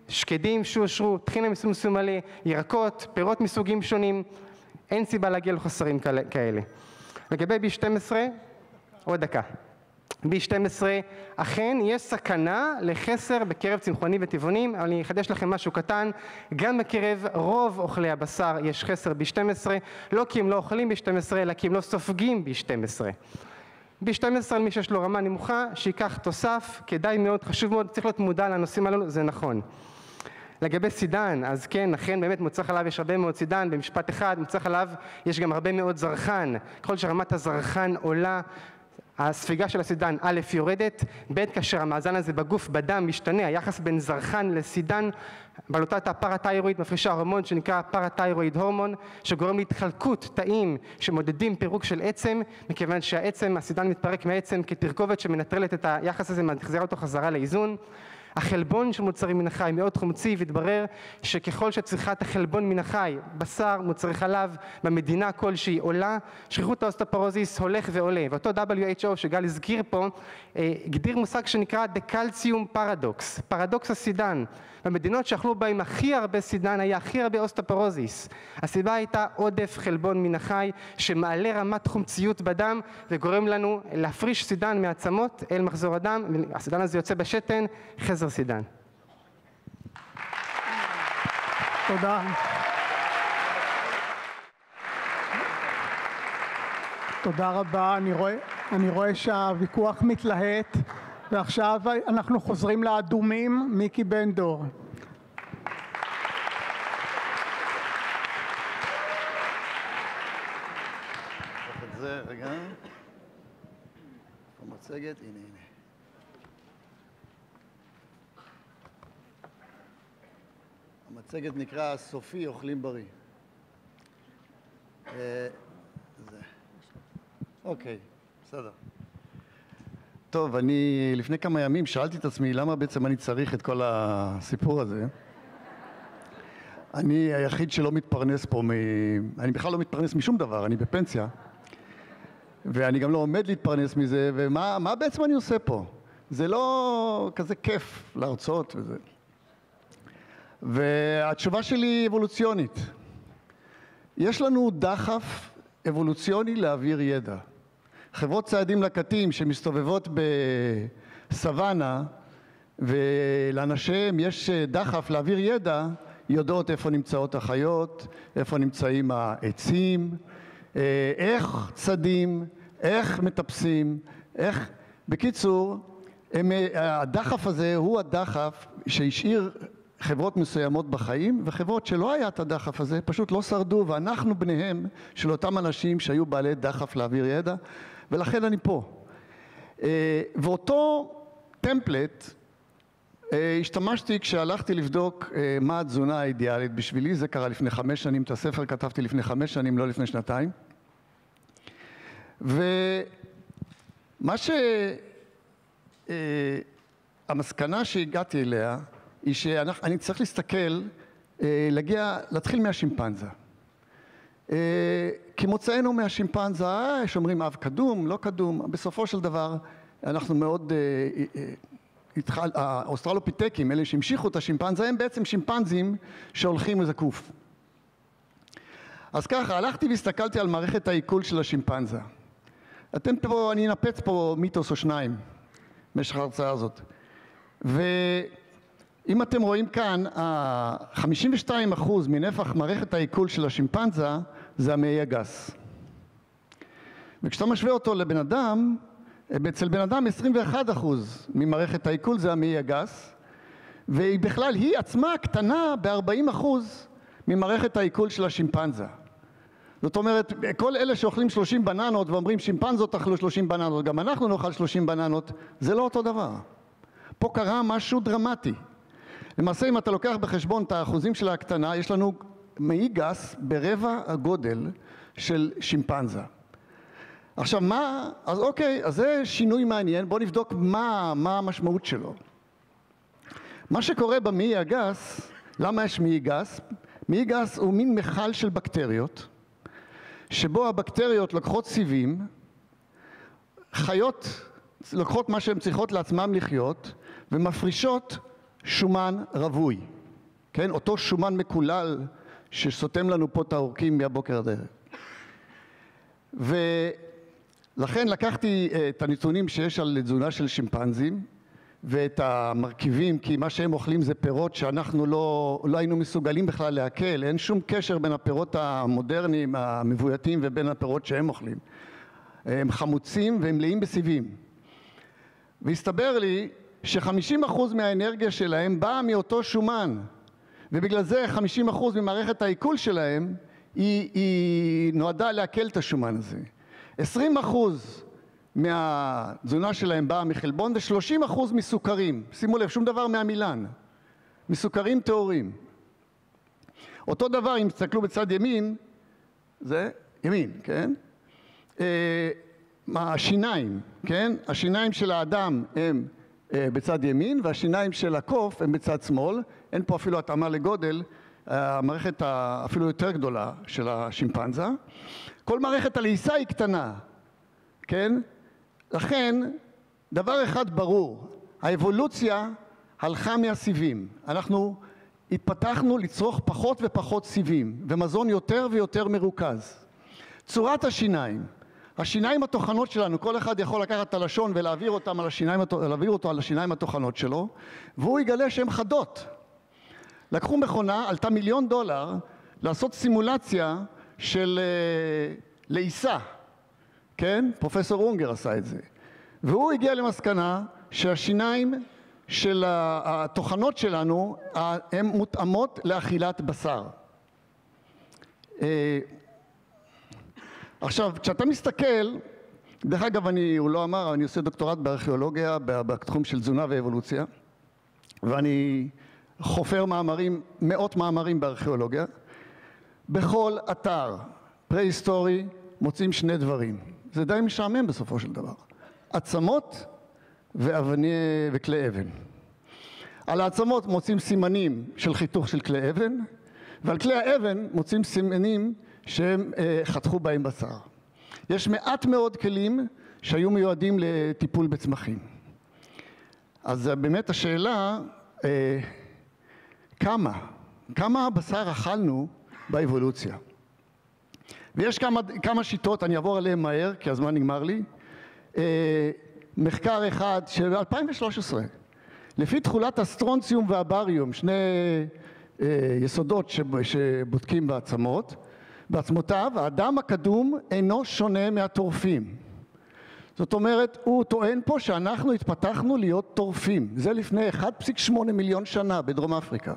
Speaker 4: שקדים שאושרו, טחינה מסוג מלא, ירקות, פירות מסוגים שונים, אין סיבה להגיע לחוסרים כאלה. לגבי B12, עוד דקה. B12, אכן יש סכנה לחסר בקרב צמחונים וטבעונים, אבל אני אחדש לכם משהו קטן, גם בקרב רוב אוכלי הבשר יש חסר B12, לא כי הם לא אוכלים B12, אלא כי הם לא סופגים B12. B12, מי שיש לו רמה נמוכה, שיקח תוסף, כדאי מאוד, חשוב מאוד, צריך להיות מודע לנושאים הללו, זה נכון. לגבי סידן, אז כן, אכן באמת מוצרי חלב יש הרבה מאוד סידן, במשפט אחד, מוצרי חלב יש גם הרבה מאוד זרחן, ככל שרמת הזרחן עולה, הספיגה של הסידן א' יורדת, ב' כאשר המאזן הזה בגוף בדם משתנה, היחס בין זרחן לסידן, בלוטת הפרתיירואיד מפרישה הורמון שנקרא פרתיירואיד הורמון, שגורם להתחלקות תאים שמודדים פירוק של עצם, מכיוון שהעצם, הסידן מתפרק מהעצם כתרכובת שמנטרלת את היחס הזה, מחזירה אותו חזרה לאיזון. החלבון של מוצרים מן החי מאוד חומצי, והתברר שככל שצריכת החלבון מן החי, בשר, מוצרי חלב, במדינה כלשהי עולה, שכיחות האוסטאופורוזיס הולך ועולה. ואותו WHO שגל הזכיר פה, הגדיר מושג שנקרא The Calcium Paradox, פרדוקס הסידן. במדינות שאכלו בהם הכי הרבה סידן היה הכי הרבה אוסטאופורוזיס. הסיבה הייתה עודף חלבון מן החי שמעלה רמת חומציות בדם וגורם לנו להפריש סידן מעצמות אל מחזור הדם, הסידן הזה יוצא בשתן, חזר סידן.
Speaker 2: תודה. תודה רבה. אני רואה שהוויכוח מתלהט, ועכשיו אנחנו חוזרים לאדומים. מיקי בן דור.
Speaker 5: זה רגע. המצגת, הנה. המצגת נקרא סופי אוכלים בריא. אוקיי, בסדר. טוב, אני לפני כמה ימים שאלתי את עצמי למה בעצם אני צריך את כל הסיפור הזה. אני היחיד שלא מתפרנס פה, אני בכלל לא מתפרנס משום דבר, אני בפנסיה. ואני גם לא עומד להתפרנס מזה, ומה בעצם אני עושה פה? זה לא כזה כיף להרצות וזה. והתשובה שלי היא אבולוציונית. יש לנו דחף אבולוציוני להעביר ידע. חברות ציידים לקטים שמסתובבות בסוואנה ולאנשיהם יש דחף להעביר ידע, יודעות איפה נמצאות החיות, איפה נמצאים העצים, איך צדים, איך מטפסים, איך... בקיצור, הדחף הזה הוא הדחף שהשאיר חברות מסוימות בחיים, וחברות שלא היה את הדחף הזה פשוט לא שרדו, ואנחנו בניהם של אותם אנשים שהיו בעלי דחף להעביר ידע, ולכן אני פה. ואותו טמפלט השתמשתי כשהלכתי לבדוק מה התזונה האידיאלית בשבילי. זה קרה לפני 5 שנים, את הספר כתבתי לפני 5 שנים, לא לפני 2 ומה המסקנה שהגעתי אליה היא שאני צריך להסתכל, להתחיל מהשימפנזה. כי מוצאנו מהשימפנזה, יש אומרים אב קדום, לא קדום, בסופו של דבר אנחנו מאוד, האוסטרלופיטקים, אלה שהמשיכו את השימפנזה, הם בעצם שימפנזים שהולכים זקוף. אז ככה, הלכתי והסתכלתי על מערכת העיכול של השימפנזה. אתם פה, אני אנפץ פה מיתוס או 2 במשך ההרצאה הזאת. ואם אתם רואים כאן, 52% מנפח מערכת העיכול של השימפנזה זה המעי הגס. וכשאתה משווה אותו לבן אדם, אצל בן אדם 21% ממערכת העיכול זה המעי הגס, והיא בכלל, היא עצמה קטנה ב-40% ממערכת העיכול של השימפנזה. זאת אומרת, כל אלה שאוכלים 30 בננות ואומרים שימפנזות אכלו 30 בננות, גם אנחנו נאכל 30 בננות, זה לא אותו דבר. פה קרה משהו דרמטי. למעשה, אם אתה לוקח בחשבון את האחוזים של הקטנה, יש לנו מעי גס ברבע הגודל של שימפנזה. עכשיו מה, אז אוקיי, אז זה שינוי מעניין, בואו נבדוק מה המשמעות שלו. מה שקורה במעי הגס, למה יש מעי גס? מעי גס הוא מין מחל של בקטריות, שבו הבקטריות לוקחות סיבים, חיות לוקחות מה שהן צריכות לעצמם לחיות, ומפרישות שומן רווי. כן? אותו שומן מקולל שסותם לנו פה את העורקים מהבוקר עד הערב. ולכן לקחתי את הנתונים שיש על תזונה של שימפנזים, ואת המרכיבים, כי מה שהם אוכלים זה פירות שאנחנו לא היינו מסוגלים בכלל להקל, אין שום קשר בין הפירות המודרניים, המבויתים, ובין הפירות שהם אוכלים. הם חמוצים והם מלאים בסיבים. והסתבר לי ש50% מהאנרגיה שלהם באה מאותו שומן, ובגלל זה 50% ממערכת העיכול שלהם היא נועדה להקל את השומן הזה. 20% מהתזונה שלהם באה מחלבון ו30% מסוכרים. שימו לב, שום דבר מהמילן. מסוכרים טהורים. אותו דבר, אם תסתכלו בצד ימין, זה ימין, כן? השיניים, כן? השיניים של האדם הם בצד ימין, והשיניים של הקוף הם בצד שמאל. אין פה אפילו התאמה לגודל, המערכת אפילו יותר גדולה של השימפנזה. כל מערכת הלעיסה היא קטנה, כן? לכן, דבר אחד ברור, האבולוציה הלכה מהסיבים. אנחנו התפתחנו לצרוך פחות ופחות סיבים, ומזון יותר ויותר מרוכז. צורת השיניים, השיניים התוכנות שלנו, כל אחד יכול לקחת את הלשון ולהעביר אותו על השיניים התוכנות שלו, והוא יגלה שהן חדות. לקחו מכונה, עלתה $1,000,000 לעשות סימולציה של לעיסה, כן? פרופסור אונגר עשה את זה. והוא הגיע למסקנה שהשיניים של התוכנות שלנו הן מותאמות לאכילת בשר. עכשיו, כשאתה מסתכל, דרך אגב, הוא לא אמר, אני עושה דוקטורט בארכיאולוגיה, בתחום של תזונה ואבולוציה, ואני חופר מאמרים, מאות מאמרים בארכיאולוגיה. בכל אתר פרה-היסטורי מוצאים שני דברים. זה די משעמם בסופו של דבר. עצמות וכלי אבן. על העצמות מוצאים סימנים של חיתוך של כלי אבן, ועל כלי האבן מוצאים סימנים שהם חתכו בהם בשר. יש מעט מאוד כלים שהיו מיועדים לטיפול בצמחים. אז באמת השאלה, כמה בשר אכלנו באבולוציה? ויש כמה שיטות, אני אעבור עליהן מהר, כי הזמן נגמר לי. מחקר אחד של 2013, לפי תכולת הסטרונציום והבריום, שני יסודות שבודקים בעצמותיו, האדם הקדום אינו שונה מהטורפים. זאת אומרת, הוא טוען פה שאנחנו התפתחנו להיות טורפים. זה לפני 1.8 מיליון שנה בדרום אפריקה.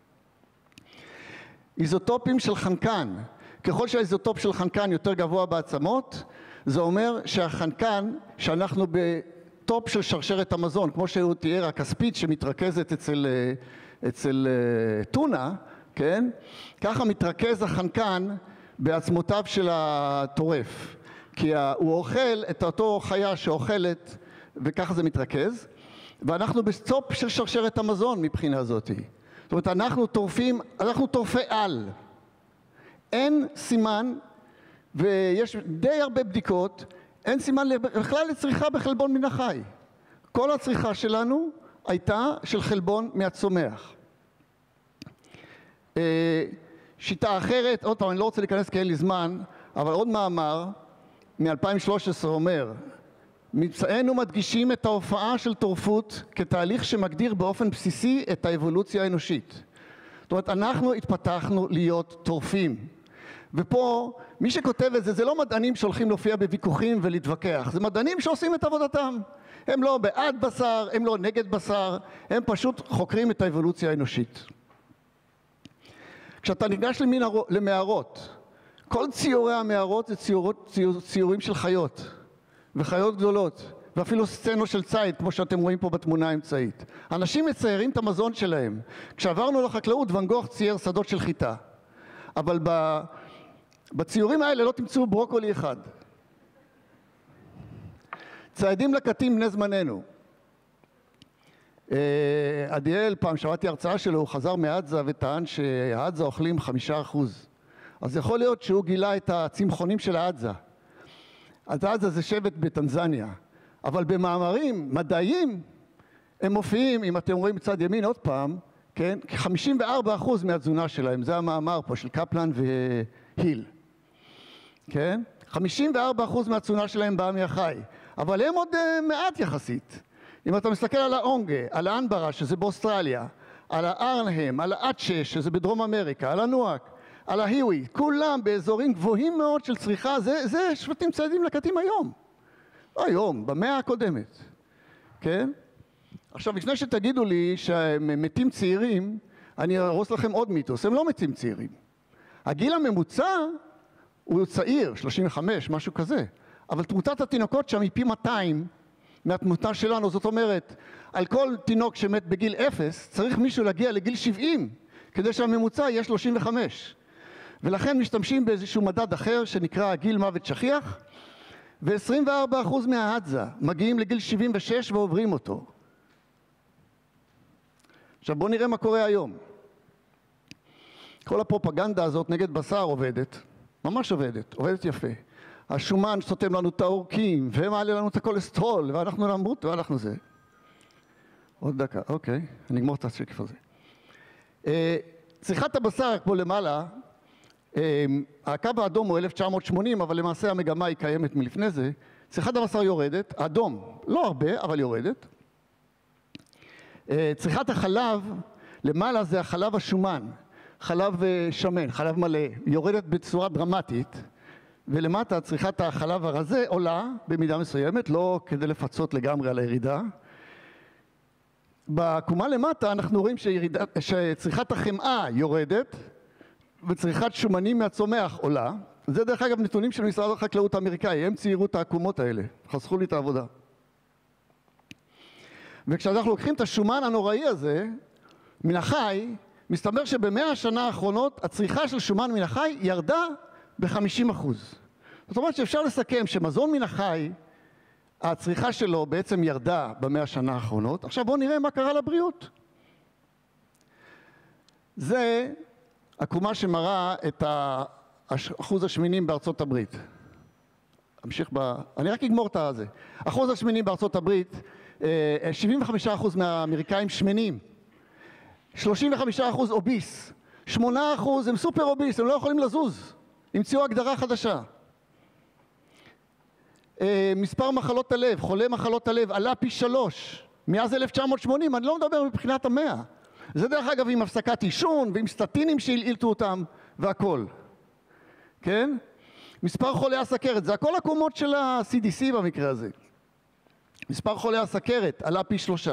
Speaker 5: איזוטופים של חנקן. ככל שהאיזוטופ של חנקן יותר גבוה בעצמות, זה אומר שהחנקן, שאנחנו בטופ של שרשרת המזון, כמו שהוא תיאר הכספית שמתרכזת אצל טונה, כן? ככה מתרכז החנקן בעצמותיו של הטורף. כי הוא אוכל את אותו חיה שאוכלת, וככה זה מתרכז, ואנחנו בסטופ של שרשרת המזון מבחינה הזאת. זאת אומרת, אנחנו טורפי על. אין סימן, ויש די הרבה בדיקות, אין סימן בכלל לצריכה בחלבון מן החי. כל הצריכה שלנו הייתה של חלבון מהצומח. שיטה אחרת, עוד פעם, אני לא רוצה להיכנס כי אין לי זמן, אבל עוד מאמר מ-2013 אומר, ממצאנו מדגישים את ההופעה של טורפות כתהליך שמגדיר באופן בסיסי את האבולוציה האנושית. זאת אומרת, אנחנו התפתחנו להיות טורפים. ופה, מי שכותב את זה, זה לא מדענים שהולכים להופיע בוויכוחים ולהתווכח, זה מדענים שעושים את עבודתם. הם לא בעד בשר, הם לא נגד בשר, הם פשוט חוקרים את האבולוציה האנושית. כשאתה ניגש למערות, כל ציורי המערות זה ציורים של חיות, וחיות גדולות, ואפילו סצנות של ציד, כמו שאתם רואים פה בתמונה האמצעית. אנשים מציירים את המזון שלהם. כשעברנו לחקלאות, ואן גוך צייר שדות של חיטה. אבל בציורים האלה לא תמצאו ברוקולי אחד. ציידים לקטים בני זמננו. עדיאל, פעם שמעתי הרצאה שלו, הוא חזר מעזה וטען שהעזה אוכלים 5%. אז יכול להיות שהוא גילה את הצמחונים של העזה. אז העזה זה שבט בטנזניה. אבל במאמרים מדעיים הם מופיעים, אם אתם רואים בצד ימין עוד פעם, כן? 54% מהתזונה שלהם, זה המאמר פה של קפלן והיל, כן? 54% מהתזונה שלהם באה מהחי, אבל הם עוד מעט יחסית. אם אתה מסתכל על האונגה, על האנברה שזה באוסטרליה, על הארנהם, על האצ'ה שזה בדרום אמריקה, על הנואק, על ההיווי, כולם באזורים גבוהים מאוד של צריכה, זה שבטים ציידים לקטים היום. לא היום, במאה הקודמת, כן? עכשיו, לפני שתגידו לי שהם מתים צעירים, אני ארוס לכם עוד מיתוס, הם לא מתים צעירים. הגיל הממוצע הוא צעיר, 35, משהו כזה, אבל תמותת התינוקות שם היא פי 200 מהתמותה שלנו, זאת אומרת, על כל תינוק שמת בגיל 0, צריך מישהו להגיע לגיל 70, כדי שהממוצע יהיה 35. ולכן משתמשים באיזשהו מדד אחר שנקרא גיל מוות שכיח, ו-24% מההדזה מגיעים לגיל 76 ועוברים אותו. עכשיו בואו נראה מה קורה היום. כל הפרופגנדה הזאת נגד בשר עובדת, ממש עובדת יפה. השומן סותם לנו את העורקים, ומעלה לנו את הכולסטרול, ואנחנו נמות, ואנחנו זה. עוד דקה, אוקיי, אני אגמור את השקף הזה. צריכת הבשר פה למעלה, הקו האדום הוא 1980, אבל למעשה המגמה היא קיימת מלפני זה. צריכת הבשר יורדת, האדום, לא הרבה, אבל יורדת. צריכת החלב, למעלה זה החלב השומן, חלב שמן, חלב מלא, יורדת בצורה דרמטית, ולמטה צריכת החלב הרזה עולה במידה מסוימת, לא כדי לפצות לגמרי על הירידה. בעקומה למטה אנחנו רואים שצריכת החמאה יורדת, וצריכת שומנים מהצומח עולה. זה דרך אגב נתונים של משרד החקלאות האמריקאי, הם ציירו את העקומות האלה, חסכו לי את העבודה. וכשאנחנו לוקחים את השומן הנוראי הזה מן החי, מסתבר שבמאה השנה האחרונות הצריכה של שומן מן החי ירדה ב-50%. זאת אומרת שאפשר לסכם שמזון מן החי, הצריכה שלו בעצם ירדה במאה השנה האחרונות. עכשיו בואו נראה מה קרה לבריאות. זה עקומה שמראה את אחוז השמינים בארצות הברית. אני רק אגמור את הזה. אחוז השמינים בארצות הברית, 75% מהאמריקאים שמנים, 35% אוביס, 8% הם סופר אוביס, הם לא יכולים לזוז, המציאו הגדרה חדשה. מספר מחלות הלב, חולי מחלות הלב, עלה פי 3 מאז 1980, אני לא מדבר מבחינת המאה. זה דרך אגב עם הפסקת עישון ועם סטטינים שהלעילתו אותם והכל. כן? מספר חולי הסכרת, זה הכל עקומות של ה-CDC במקרה הזה. מספר חולי הסכרת עלה פי 3.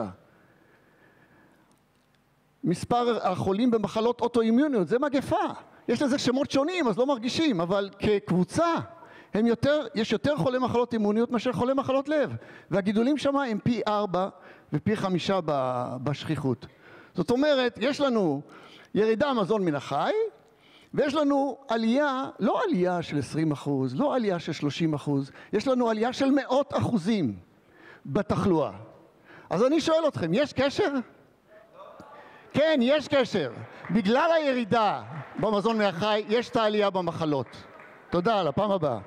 Speaker 5: מספר החולים במחלות אוטואימיוניות, זה מגפה. יש לזה שמות שונים, אז לא מרגישים, אבל כקבוצה יש יותר חולי מחלות אימוניות מאשר חולי מחלות לב. והגידולים שם הם פי 4 ופי 5 בשכיחות. זאת אומרת, יש לנו ירידה מזון מן החי, ויש לנו עלייה, לא עלייה של 20%, לא עלייה של 30%, יש לנו עלייה של 100% בתחלואה. אז אני שואל אתכם, יש קשר? כן, יש קשר. בגלל הירידה במזון מהחי, יש את העלייה במחלות. תודה, לפעם הבאה.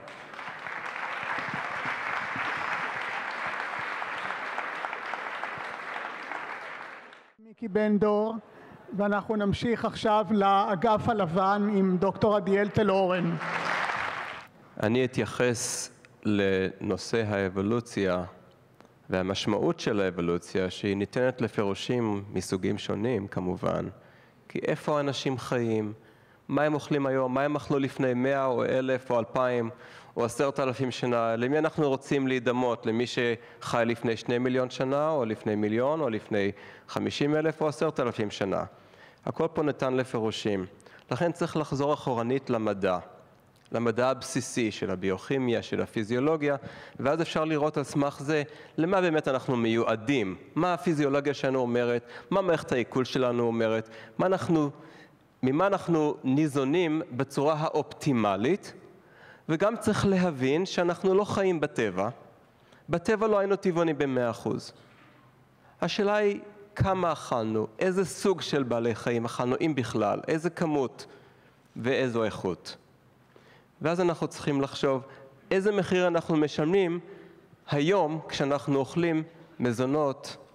Speaker 2: מיקי בן דור, ואנחנו נמשיך עכשיו לאגף הלבן עם דוקטור עדיאל תל-אורן.
Speaker 6: אני אתייחס לנושא האבולוציה והמשמעות של האבולוציה, שהיא ניתנת לפירושים מסוגים שונים כמובן, כי איפה האנשים חיים, מה הם אוכלים היום, מה הם אכלו לפני 100 או 1,000 או 2,000 או 10,000 שנה, למי אנחנו רוצים להידמות, למי שחי לפני 2 מיליון שנה או לפני מיליון או לפני 50,000 או 10,000 שנה. הכל פה ניתן לפירושים, לכן צריך לחזור אחורנית למדע הבסיסי של הביוכימיה, של הפיזיולוגיה, ואז אפשר לראות על סמך זה למה באמת אנחנו מיועדים, מה הפיזיולוגיה שלנו אומרת, מה מערכת העיכול שלנו אומרת, ממה אנחנו ניזונים בצורה האופטימלית, וגם צריך להבין שאנחנו לא חיים בטבע. בטבע לא היינו טבעונים ב100%. השאלה היא כמה אכלנו, איזה סוג של בעלי חיים אכלנו, אם בכלל, איזה כמות ואיזו איכות. ואז אנחנו צריכים לחשוב איזה מחיר אנחנו משלמים היום כשאנחנו אוכלים מזונות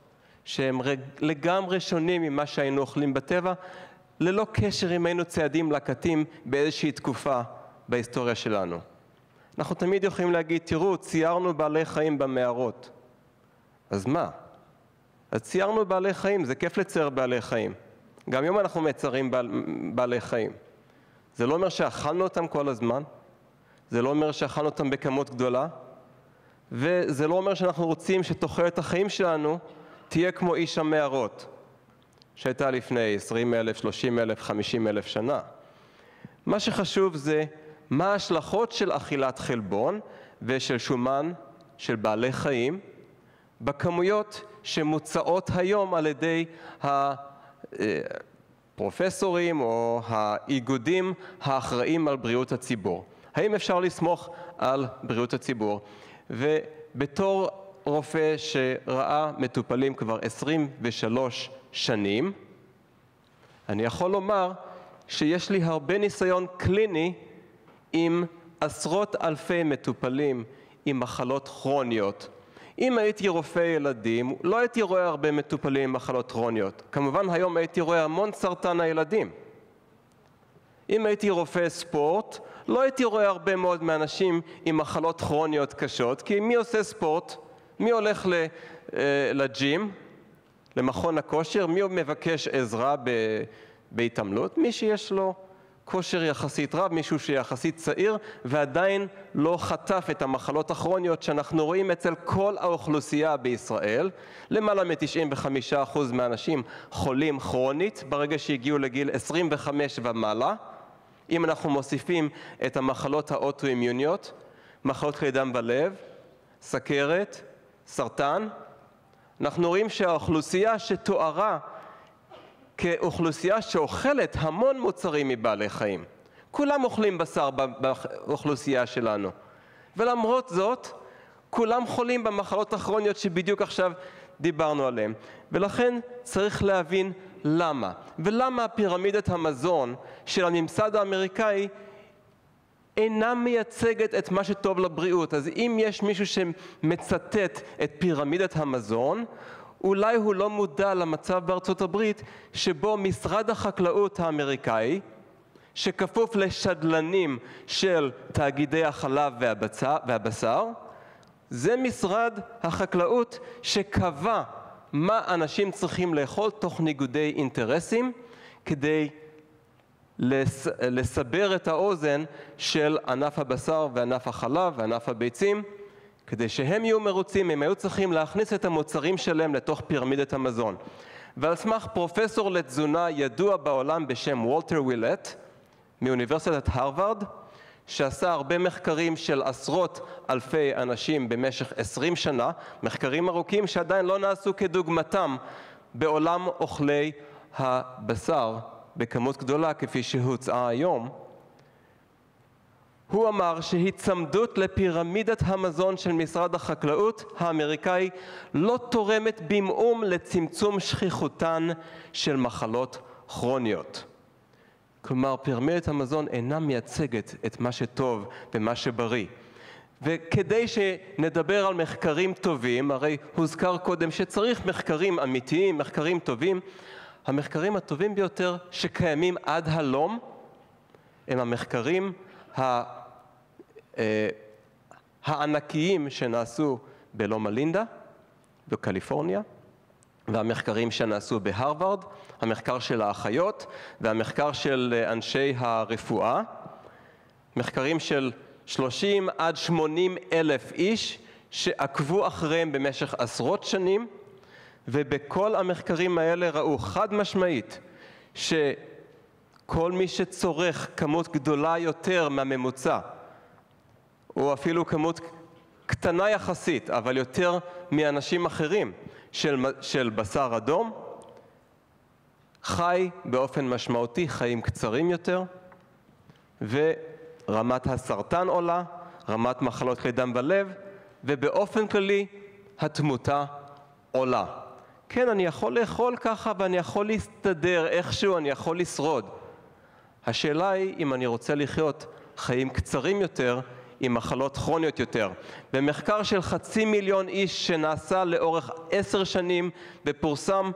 Speaker 6: שהם לגמרי שונים ממה שהיינו אוכלים בטבע, ללא קשר אם היינו ציידים לקטים באיזושהי תקופה בהיסטוריה שלנו. אנחנו תמיד יכולים להגיד, תראו, ציירנו בעלי חיים במערות. אז מה? אז ציירנו בעלי חיים, זה כיף לצייר בעלי חיים. גם היום אנחנו מציירים בעלי חיים. זה לא אומר שאכלנו אותם כל הזמן, זה לא אומר שאכלנו אותם בכמות גדולה, וזה לא אומר שאנחנו רוצים שתוחלת החיים שלנו תהיה כמו איש המערות, שהייתה לפני 20,000, 30,000, 50,000 שנה. מה שחשוב זה מה ההשלכות של אכילת חלבון ושל שומן של בעלי חיים בכמויות שמוצעות היום על ידי הפרופסורים או האיגודים האחראים על בריאות הציבור. האם אפשר לסמוך על בריאות הציבור? ובתור רופא שראה מטופלים כבר 23 שנים, אני יכול לומר שיש לי הרבה ניסיון קליני עם עשרות אלפי מטופלים עם מחלות כרוניות. אם הייתי רופא ילדים, לא הייתי רואה הרבה מטופלים עם מחלות כרוניות. כמובן היום הייתי רואה המון סרטן הילדים. אם הייתי רופא ספורט, לא הייתי רואה הרבה מאוד מאנשים עם מחלות כרוניות קשות, כי מי עושה ספורט? מי הולך לג'ים, למכון הכושר? מי מבקש עזרה בהתעמלות? מי שיש לו כושר יחסית רב, מישהו שיחסית צעיר, ועדיין לא חטף את המחלות הכרוניות שאנחנו רואים אצל כל האוכלוסייה בישראל. למעלה מ-95% מהאנשים חולים כרונית ברגע שהגיעו לגיל 25 ומעלה. אם אנחנו מוסיפים את המחלות האוטואימיוניות, מחלות כלי דם בלב, סכרת, סרטן, אנחנו רואים שהאוכלוסייה שתוארה כאוכלוסייה שאוכלת המון מוצרים מבעלי חיים. כולם אוכלים בשר באוכלוסייה שלנו. ולמרות זאת, כולם חולים במחלות הכרוניות שבדיוק עכשיו דיברנו עליהן. ולכן צריך להבין למה. ולמה פירמידת המזון של הממסד האמריקאי אינה מייצגת את מה שטוב לבריאות. אז אם יש מישהו שמצטט את פירמידת המזון, אולי הוא לא מודע למצב בארצות הברית שבו משרד החקלאות האמריקאי, שכפוף לשדלנים של תאגידי החלב והבשר, זה משרד החקלאות שקבע מה אנשים צריכים לאכול תוך ניגודי אינטרסים, כדי לסבר את האוזן של ענף הבשר וענף החלב וענף הביצים. כדי שהם יהיו מרוצים, הם היו צריכים להכניס את המוצרים שלהם לתוך פירמידת המזון. ועל סמך פרופסור לתזונה ידוע בעולם בשם וולטר ווילט, מאוניברסיטת הרווארד, שעשה הרבה מחקרים של עשרות אלפי אנשים במשך 20 שנה, מחקרים ארוכים שעדיין לא נעשו כדוגמתם בעולם אוכלי הבשר בכמות גדולה כפי שהוצעה היום. הוא אמר שהיצמדות לפירמידת המזון של משרד החקלאות האמריקאי לא תורמת במאום לצמצום שכיחותן של מחלות כרוניות. כלומר, פירמידת המזון אינה מייצגת את מה שטוב ומה שבריא. וכדי שנדבר על מחקרים טובים, הרי הוזכר קודם שצריך מחקרים אמיתיים, מחקרים טובים, המחקרים הטובים ביותר שקיימים עד הלום הם המחקרים הענקיים שנעשו בלומה לינדה, בקליפורניה, והמחקרים שנעשו בהרווארד, המחקר של האחיות והמחקר של אנשי הרפואה, מחקרים של 30 עד 80 אלף איש שעקבו אחריהם במשך עשרות שנים, ובכל המחקרים האלה ראו חד משמעית שכל מי שצורך כמות גדולה יותר מהממוצע, או אפילו כמות קטנה יחסית, אבל יותר מאנשים אחרים של בשר אדום, חי באופן משמעותי חיים קצרים יותר, ורמת הסרטן עולה, רמת מחלות כלי דם בלב, ובאופן כללי התמותה עולה. כן, אני יכול לאכול ככה ואני יכול להסתדר איכשהו, אני יכול לשרוד. השאלה היא אם אני רוצה לחיות חיים קצרים יותר, עם מחלות כרוניות יותר. במחקר של 500,000 איש שנעשה לאורך 10 שנים ופורסם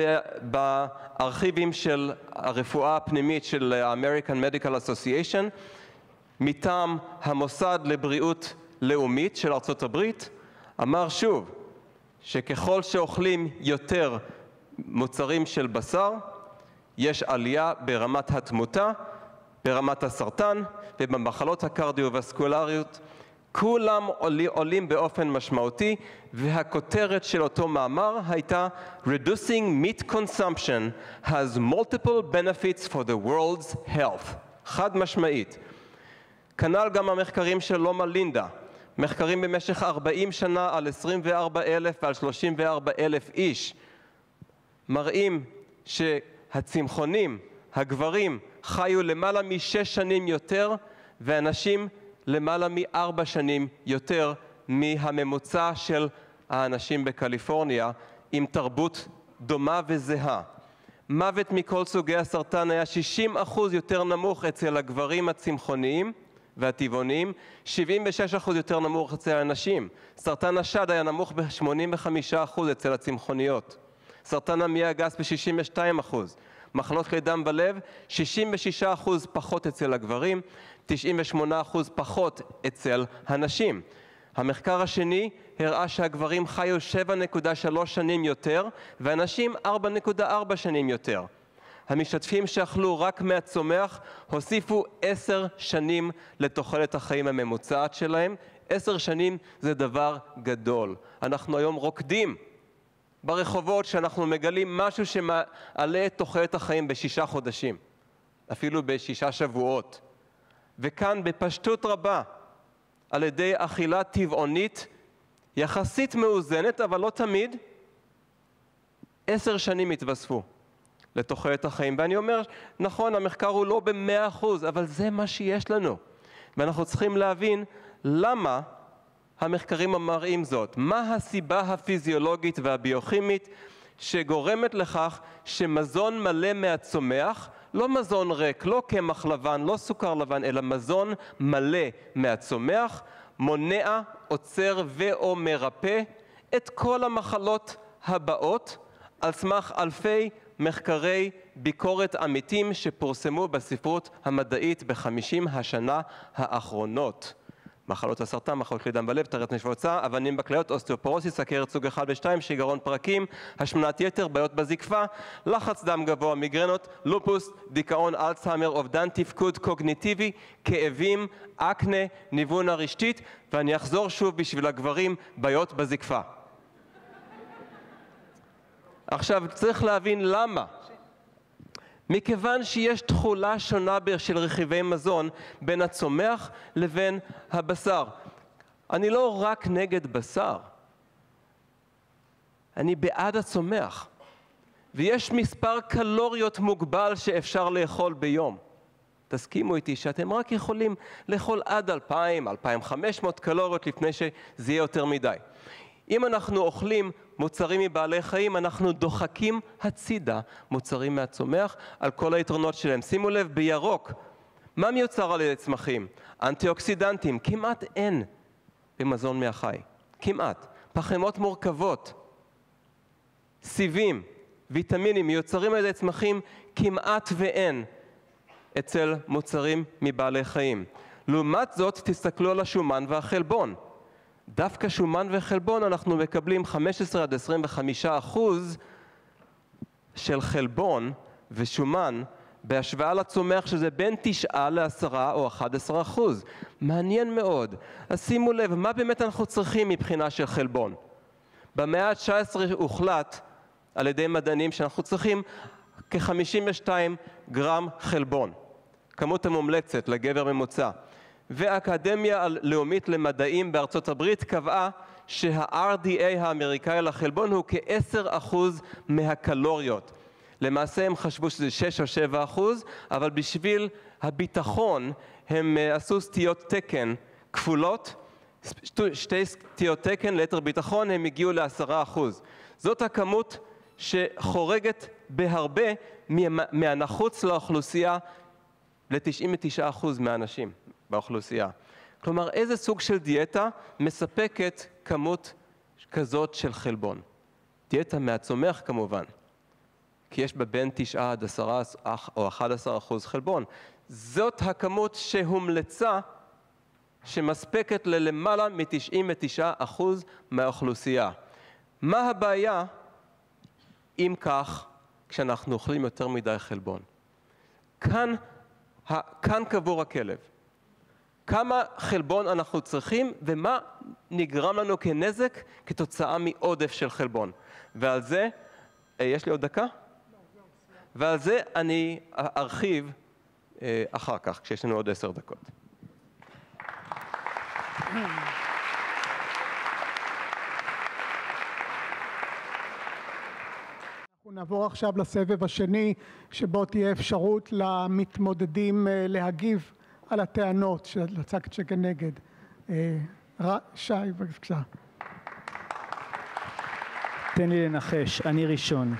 Speaker 6: בארכיבים של הרפואה הפנימית של ה-American Medical Association, מטעם המוסד לבריאות לאומית של ארצות הברית, אמר שוב שככל שאוכלים יותר מוצרים של בשר, יש עלייה ברמת התמותה, ברמת הסרטן ובמחלות הקרדיו-וסקולריות. כולם עולים באופן משמעותי, והכותרת של אותו מאמר הייתה Reducing meat consumption has multiple benefits for the world's health. חד משמעית. כנ"ל גם המחקרים של לומה לינדה, מחקרים במשך 40 שנה על 24,000 ועל 34,000 איש, מראים שהצמחונים, הגברים, חיו למעלה מ6 שנים יותר, ואנשים למעלה מ4 שנים יותר מהממוצע של האנשים בקליפורניה, עם תרבות דומה וזהה. מוות מכל סוגי הסרטן היה 60% יותר נמוך אצל הגברים הצמחוניים והטבעוניים, 76% יותר נמוך אצל הנשים. סרטן השד היה נמוך ב-85% אצל הצמחוניות. סרטן המעי הגס ב-62%. מחלות כלי דם בלב, 66% פחות אצל הגברים, 98% פחות אצל הנשים. המחקר השני הראה שהגברים חיו 7.3 שנים יותר, והנשים 4.4 שנים יותר. המשתתפים שאכלו רק מהצומח הוסיפו 10 שנים לתוחלת החיים הממוצעת שלהם. 10 שנים זה דבר גדול. אנחנו היום רוקדים ברחובות שאנחנו מגלים משהו שמעלה את תוחלת החיים ב6 חודשים, אפילו ב6 שבועות. וכאן בפשטות רבה, על ידי אכילה טבעונית, יחסית מאוזנת, אבל לא תמיד, 10 שנים התווספו לתוחלת החיים. ואני אומר, נכון, המחקר הוא לא ב100%, אבל זה מה שיש לנו. ואנחנו צריכים להבין למה המחקרים מראים זאת. מה הסיבה הפיזיולוגית והביוכימית שגורמת לכך שמזון מלא מהצומח, לא מזון ריק, לא קמח לבן, לא סוכר לבן, אלא מזון מלא מהצומח, מונע, עוצר ואו מרפא את כל המחלות הבאות על סמך אלפי מחקרי ביקורת אמיתים שפורסמו בספרות המדעית ב50 השנה האחרונות. מחלות הסרטן, מחלות כלי דם בלב, טרשת נשיפה, אבנים בכליות, אוסטאופורוזיס, סוכרת סוג 1 ו-2, שיגעון פרקים, השמנת יתר, בעיות בזקפה, לחץ דם גבוה, מיגרנות, לופוס, דיכאון, אלצהיימר, אובדן תפקוד קוגניטיבי, כאבים, אקנה, ניוון הרשתית, ואני אחזור שוב בשביל הגברים, בעיות בזקפה. עכשיו צריך להבין למה. מכיוון שיש תכולה שונה של רכיבי מזון בין הצומח לבין הבשר. אני לא רק נגד בשר, אני בעד הצומח. ויש מספר קלוריות מוגבל שאפשר לאכול ביום. תסכימו איתי שאתם רק יכולים לאכול עד 2,000-2,500 קלוריות לפני שזה יהיה יותר מדי. אם אנחנו אוכלים מוצרים מבעלי חיים, אנחנו דוחקים הצידה מוצרים מהצומח על כל היתרונות שלהם. שימו לב, בירוק, מה מיוצר על ידי צמחים? אנטי-אוקסידנטים, כמעט אין במזון מהחי. כמעט. פחמימות מורכבות, סיבים, ויטמינים, מיוצרים על ידי צמחים, כמעט ואין אצל מוצרים מבעלי חיים. לעומת זאת, תסתכלו על השומן והחלבון. דווקא שומן וחלבון אנחנו מקבלים 15-25% של חלבון ושומן בהשוואה לצומח שזה בין 9 ל10 או 11%. מעניין מאוד. אז שימו לב, מה באמת אנחנו צריכים מבחינה של חלבון? במאה ה-19 הוחלט על ידי מדענים שאנחנו צריכים כ-52 גרם חלבון. כמות המומלצת לגבר ממוצע. והאקדמיה הלאומית למדעים בארצות הברית קבעה שה-RDA האמריקאי לחלבון הוא כ-10% מהקלוריות. למעשה הם חשבו שזה 6 או 7%, אבל בשביל הביטחון הם עשו סטיות תקן כפולות, 2 סטיות תקן ליתר ביטחון, הם הגיעו ל10%. זאת הכמות שחורגת בהרבה מהנחוץ לאוכלוסייה ל-99% מהאנשים באוכלוסייה. כלומר, איזה סוג של דיאטה מספקת כמות כזאת של חלבון? דיאטה מהצומח כמובן, כי יש בה בין 9 עד 10 או 11% חלבון. זאת הכמות שהומלצה, שמספקת ללמעלה מ-99% מהאוכלוסייה. מה הבעיה אם כך כשאנחנו אוכלים יותר מדי חלבון? כאן קבור הכלב. כמה חלבון אנחנו צריכים ומה נגרם לנו כנזק כתוצאה מעודף של חלבון. ועל זה, יש לי עוד דקה? ועל זה אני ארחיב אחר כך, כשיש לנו עוד 10 דקות.
Speaker 2: אנחנו נעבור עכשיו לסבב השני, שבו תהיה אפשרות למתמודדים להגיב על הטענות של הצד שכנגד. שי, בבקשה.
Speaker 3: תן לי לנחש, אני ראשון.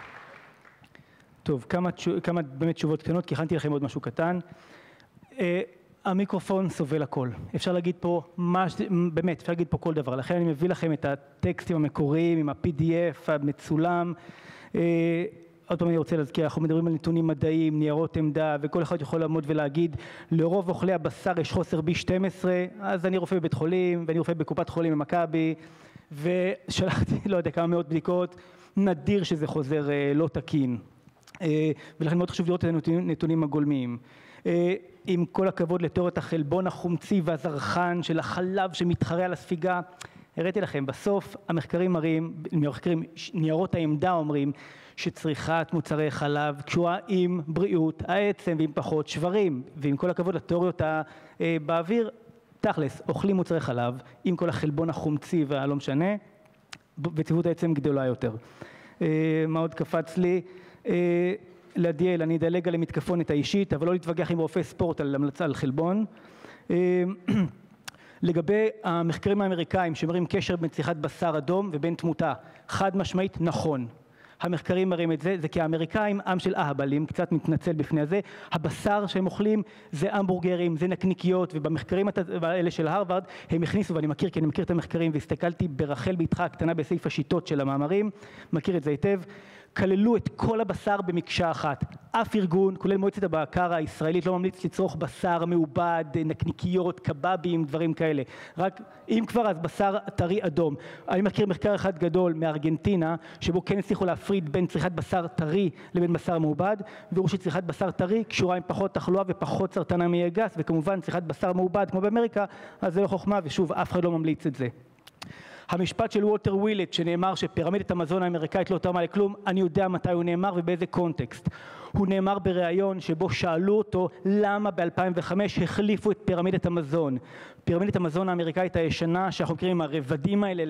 Speaker 3: טוב, כמה באמת תשובות קטנות, כי הכנתי לכם עוד משהו קטן. המיקרופון סובל הכל. אפשר להגיד פה, באמת, אפשר להגיד פה כל דבר. לכן אני מביא לכם את הטקסטים המקוריים, עם ה-PDF המצולם. עוד פעם אני רוצה להזכיר, אנחנו מדברים על נתונים מדעיים, ניירות עמדה, וכל אחד יכול לעמוד ולהגיד, לרוב אוכלי הבשר יש חוסר B12, אז אני רופא בבית חולים, ואני רופא בקופת חולים במכבי, ושלחתי, לא יודע, כמה מאות בדיקות, נדיר שזה חוזר לא תקין. ולכן מאוד חשוב לראות את הנתונים הגולמיים. עם כל הכבוד לתיאוריית החלבון החומצי והזרחן של החלב שמתחרה על הספיגה, הראיתי לכם, בסוף המחקרים מראים, ניירות העמדה אומרים, שצריכת מוצרי חלב קשורה עם בריאות העצם ועם פחות שברים, ועם כל הכבוד לתיאוריות באוויר, תכלס, אוכלים מוצרי חלב, עם כל החלבון החומצי והלא משנה, וציבות העצם גדולה יותר. מה עוד קפץ לי? לעדיאל, אני אדלג על המתקפונת האישית, אבל לא להתווכח עם רופא ספורט על המלצה על חלבון. לגבי המחקרים האמריקאים שמראים קשר בין צריכת בשר אדום ובין תמותה, חד משמעית נכון. המחקרים מראים את זה, זה כי האמריקאים, עם של אהבלים, קצת מתנצל בפני הזה, הבשר שהם אוכלים זה המבורגרים, זה נקניקיות, ובמחקרים האלה של הרווארד הם הכניסו, ואני מכיר, כי אני מכיר את המחקרים, והסתכלתי ברחל בתך הקטנה בסעיף השיטות של המאמרים, מכיר את זה היטב, כללו את כל הבשר במקשה אחת. אף ארגון, כולל מועצת הבקר הישראלית, לא ממליץ לצרוך בשר מעובד, נקניקיות, קבבים, דברים כאלה. רק אם כבר, אז בשר טרי אדום. אני מכיר מחקר אחד גדול מארגנטינה, שבו כן הצליחו להפריד בין צריכת בשר טרי לבין בשר מעובד, והראו שצריכת בשר טרי קשורה עם פחות תחלואה ופחות סרטן המעי הגס, וכמובן צריכת בשר מעובד, כמו באמריקה, אז זה לא חוכמה, ושוב, אף אחד לא ממליץ את זה. המשפט של וולטר ווילט שנאמר שפירמידת המזון האמריקאית לא תרמה לכלום, אני יודע מתי הוא נאמר ובאיזה קונטקסט. הוא נאמר בריאיון שבו שאלו אותו למה ב-2005 החליפו את פירמידת המזון. פירמידת המזון האמריקאית הישנה שאנחנו מכירים הרבדים האלה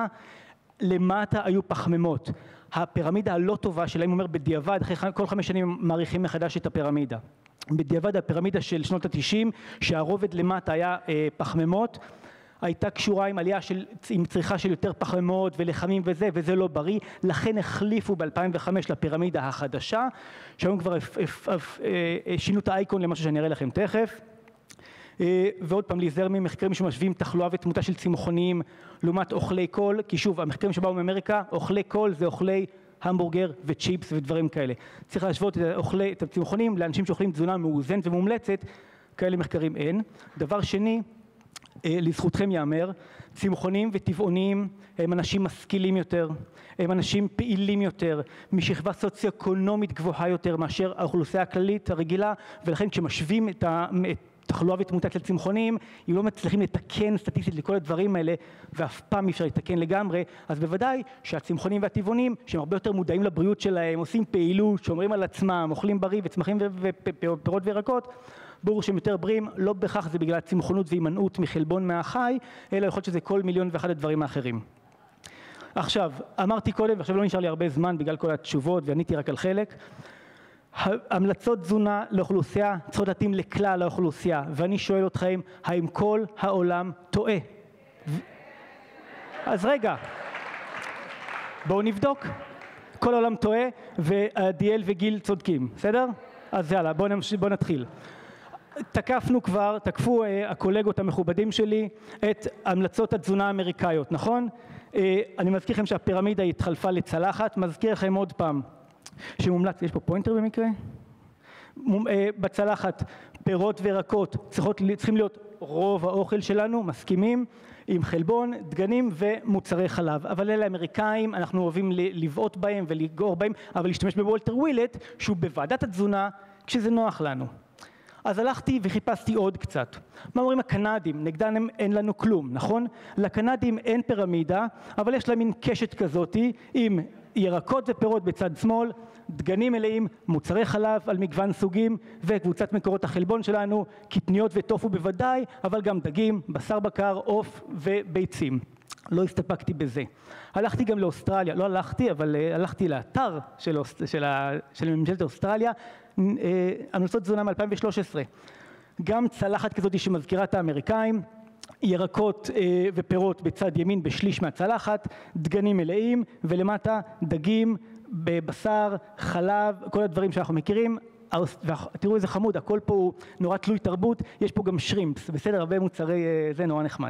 Speaker 3: למטה היו פחמימות. הפירמידה הלא טובה שלהם, אומר בדיעבד, אחרי כל 5 שנים מעריכים מחדש את הפירמידה. בדיעבד הפירמידה של שנות ה-90 שהרובד למטה היה פחמימות, הייתה קשורה עם עלייה עם צריכה של יותר פחמימות ולחמים וזה לא בריא, לכן החליפו ב-2005 לפירמידה החדשה, שהיום כבר שינו את האייקון למשהו שאני אראה לכם תכף. ועוד פעם להיזהר ממחקרים שמשווים תחלואה ותמותה של צמחוניים לעומת אוכלי קול, כי שוב המחקרים שבאו מאמריקה, אוכלי קול זה אוכלי המבורגר וצ'יפס ודברים כאלה. צריך להשוות את הצמחוניים לאנשים שאוכלים תזונה מאוזנת ומומלצת, כאלה מחקרים אין. דבר שני, לזכותכם יאמר, צמחונים וטבעונים הם אנשים משכילים יותר, הם אנשים פעילים יותר, משכבה סוציו-אקונומית גבוהה יותר מאשר האוכלוסייה הכללית הרגילה, ולכן כשמשווים את תחלואה ותמותה של צמחונים, אם לא מצליחים לתקן סטטיסטית לכל הדברים האלה, ואף פעם אי אפשר לתקן לגמרי, אז בוודאי שהצמחונים והטבעונים, שהם הרבה יותר מודעים לבריאות שלהם, עושים פעילות, שומרים על עצמם, אוכלים בריא וצמחים ופירות וירקות, ברור שהם יותר בריאים, לא בכך זה בגלל צמחונות והימנעות מחלבון מהחי, אלא יכול להיות שזה כל 1,000,001 הדברים האחרים. עכשיו, אמרתי קודם, ועכשיו לא נשאר לי הרבה זמן בגלל כל התשובות, ועניתי רק על חלק, המלצות תזונה לאוכלוסייה צריכות להתאים לכלל האוכלוסייה, ואני שואל אתכם, האם כל העולם טועה? אז רגע, בואו נבדוק. כל העולם טועה, ועדיאל וגיל צודקים, בסדר? אז יאללה, בואו נתחיל. תקפו הקולגות המכובדים שלי את המלצות התזונה האמריקאיות, נכון? אני מזכיר לכם שהפירמידה התחלפה לצלחת, מזכיר לכם עוד פעם שמומלץ, יש פה פוינטר במקרה? בצלחת פירות וירקות צריכים להיות רוב האוכל שלנו, מסכימים, עם חלבון, דגנים ומוצרי חלב. אבל אלה האמריקאים, אנחנו אוהבים לבעוט בהם ולגור בהם, אבל להשתמש בוולטר ווילט, שהוא בוועדת התזונה, כשזה נוח לנו. אז הלכתי וחיפשתי עוד קצת. מה אומרים הקנדים? נגדם אין לנו כלום, נכון? לקנדים אין פירמידה, אבל יש להם מין קשת כזאתי, עם ירקות ופירות בצד שמאל, דגנים מלאים, מוצרי חלב על מגוון סוגים, וקבוצת מקורות החלבון שלנו, קטניות וטופו בוודאי, אבל גם דגים, בשר בקר, עוף וביצים. לא הסתפקתי בזה. הלכתי גם לאוסטרליה, לא הלכתי, אבל הלכתי לאתר של ממשלת אוסטרליה, המלצות תזונה מ-2013. גם צלחת כזאת שמזכירה את האמריקאים, ירקות ופירות בצד ימין בשליש מהצלחת, דגנים מלאים, ולמטה דגים, בבשר, חלב, כל הדברים שאנחנו מכירים. תראו איזה חמוד, הכל פה הוא נורא תלוי תרבות, יש פה גם שרימפס, בסדר, הרבה מוצרי, זה נורא נחמד.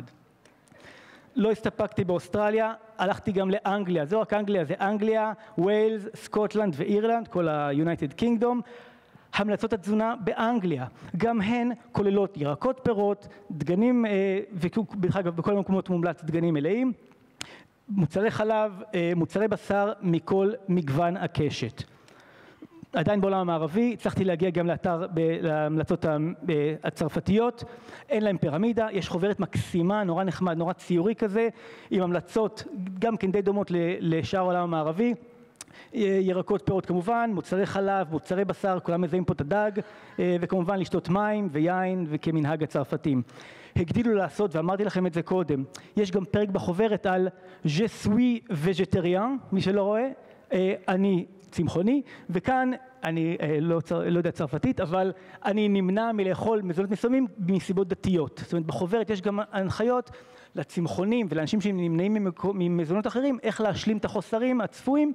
Speaker 3: לא הסתפקתי באוסטרליה, הלכתי גם לאנגליה, זה רק אנגליה, זה אנגליה, ווילס, סקוטלנד ואירלנד, כל ה-United Kingdom. המלצות התזונה באנגליה, גם הן כוללות ירקות, פירות, דגנים, ובכלל בכל המקומות מומלץ דגנים מלאים, מוצרי חלב, מוצרי בשר מכל מגוון הקשת. עדיין בעולם המערבי, הצלחתי להגיע גם להמלצות הצרפתיות, אין להם פירמידה, יש חוברת מקסימה, נורא נחמד, נורא ציורי כזה, עם המלצות גם כן די דומות לשאר העולם המערבי, ירקות, פירות כמובן, מוצרי חלב, מוצרי בשר, כולם מזהים פה את הדג, וכמובן לשתות מים ויין וכמנהג הצרפתים. הגדילו לעשות, ואמרתי לכם את זה קודם, יש גם פרק בחוברת על Je suis végétarien, מי שלא רואה, אני צמחוני, וכאן אני לא יודע צרפתית, אבל אני נמנע מלאכול מזונות מסוימים מסיבות דתיות. זאת אומרת, בחוברת יש גם הנחיות לצמחונים ולאנשים שנמנעים ממזונות אחרים, איך להשלים את החוסרים הצפויים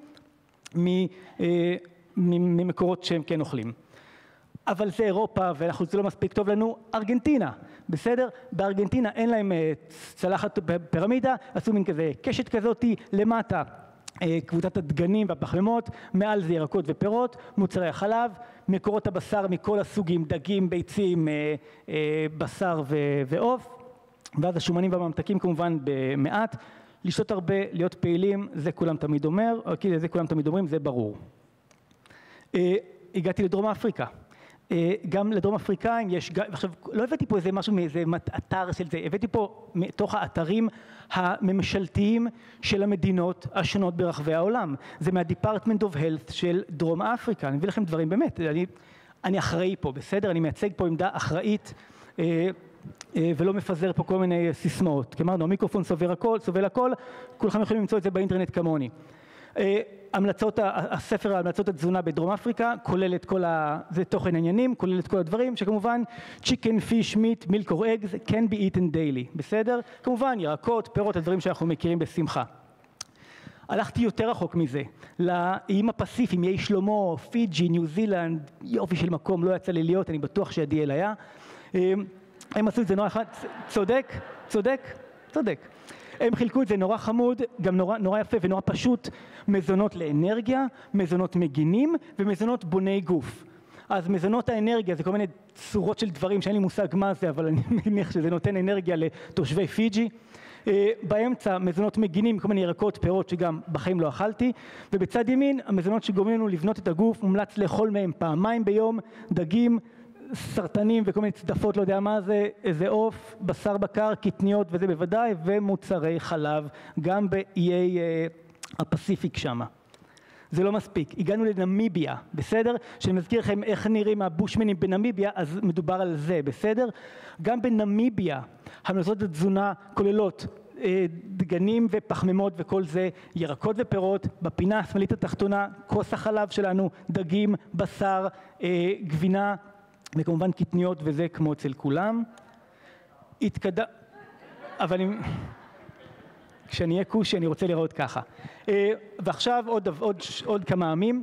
Speaker 3: ממקורות שהם כן אוכלים. אבל זה אירופה, זה לא מספיק טוב לנו. ארגנטינה, בסדר? בארגנטינה אין להם צלחת פירמידה, עשו מין כזה קשת כזאתי, למטה קבוצת הדגנים והפחמימות, מעל זה ירקות ופירות, מוצרי החלב, מקורות הבשר מכל הסוגים, דגים, ביצים, בשר ועוף, ואז השומנים והממתקים כמובן במעט. לשתות הרבה, להיות פעילים, זה כולם תמיד אומר, כי זה כולם תמיד אומרים, זה ברור. הגעתי לדרום אפריקה. גם לדרום אפריקאים יש, עכשיו לא הבאתי פה איזה משהו מאיזה אתר של זה, הבאתי פה מתוך האתרים הממשלתיים של המדינות השונות ברחבי העולם. זה מה-Department of Health של דרום אפריקה, אני מביא לכם דברים באמת, אני אחראי פה, בסדר? אני מייצג פה עמדה אחראית, ולא מפזר פה כל מיני סיסמאות. כמרנו, המיקרופון סובל הכל, כולכם יכולים למצוא את זה באינטרנט כמוני. הספר המלצות התזונה בדרום אפריקה כולל את כל זה תוכן העניינים, כולל את כל הדברים שכמובן chicken, fish, meat, milk or eggs can be eaten daily, בסדר? כמובן ירקות, פירות, הדברים שאנחנו מכירים בשמחה. הלכתי יותר רחוק מזה, לאיים הפסיפיים, איי שלמה, פיג'י, ניו זילנד, יופי של מקום, לא יצא לי להיות, אני בטוח שהדיאל היה. הם עשו את זה נורא אחד, צודק. הם חילקו את זה נורא חמוד, גם נורא יפה ונורא פשוט, מזונות לאנרגיה, מזונות מגינים ומזונות בוני גוף. אז מזונות האנרגיה זה כל מיני צורות של דברים שאין לי מושג מה זה, אבל אני מניח שזה נותן אנרגיה לתושבי פיג'י. באמצע מזונות מגינים, כל מיני ירקות, פירות שגם בחיים לא אכלתי, ובצד ימין המזונות שגורמים לנו לבנות את הגוף, מומלץ לאכול מהם פעמיים ביום, דגים, סרטנים וכל מיני צדפות, לא יודע מה זה, איזה עוף, בשר בקר, קטניות וזה בוודאי, ומוצרי חלב, גם באיי הפסיפיק שמה. זה לא מספיק. הגענו לנמיביה, בסדר? שאני מזכיר לכם איך נראים הבושמנים בנמיביה, אז מדובר על זה, בסדר? גם בנמיביה, המלצות התזונה כוללות דגנים ופחמימות וכל זה, ירקות ופירות, בפינה השמאלית התחתונה, כוס החלב שלנו, דגים, בשר, גבינה, וכמובן קטניות וזה כמו אצל כולם. אבל כשאני אהיה כושי אני רוצה לראות ככה. ועכשיו עוד כמה עמים.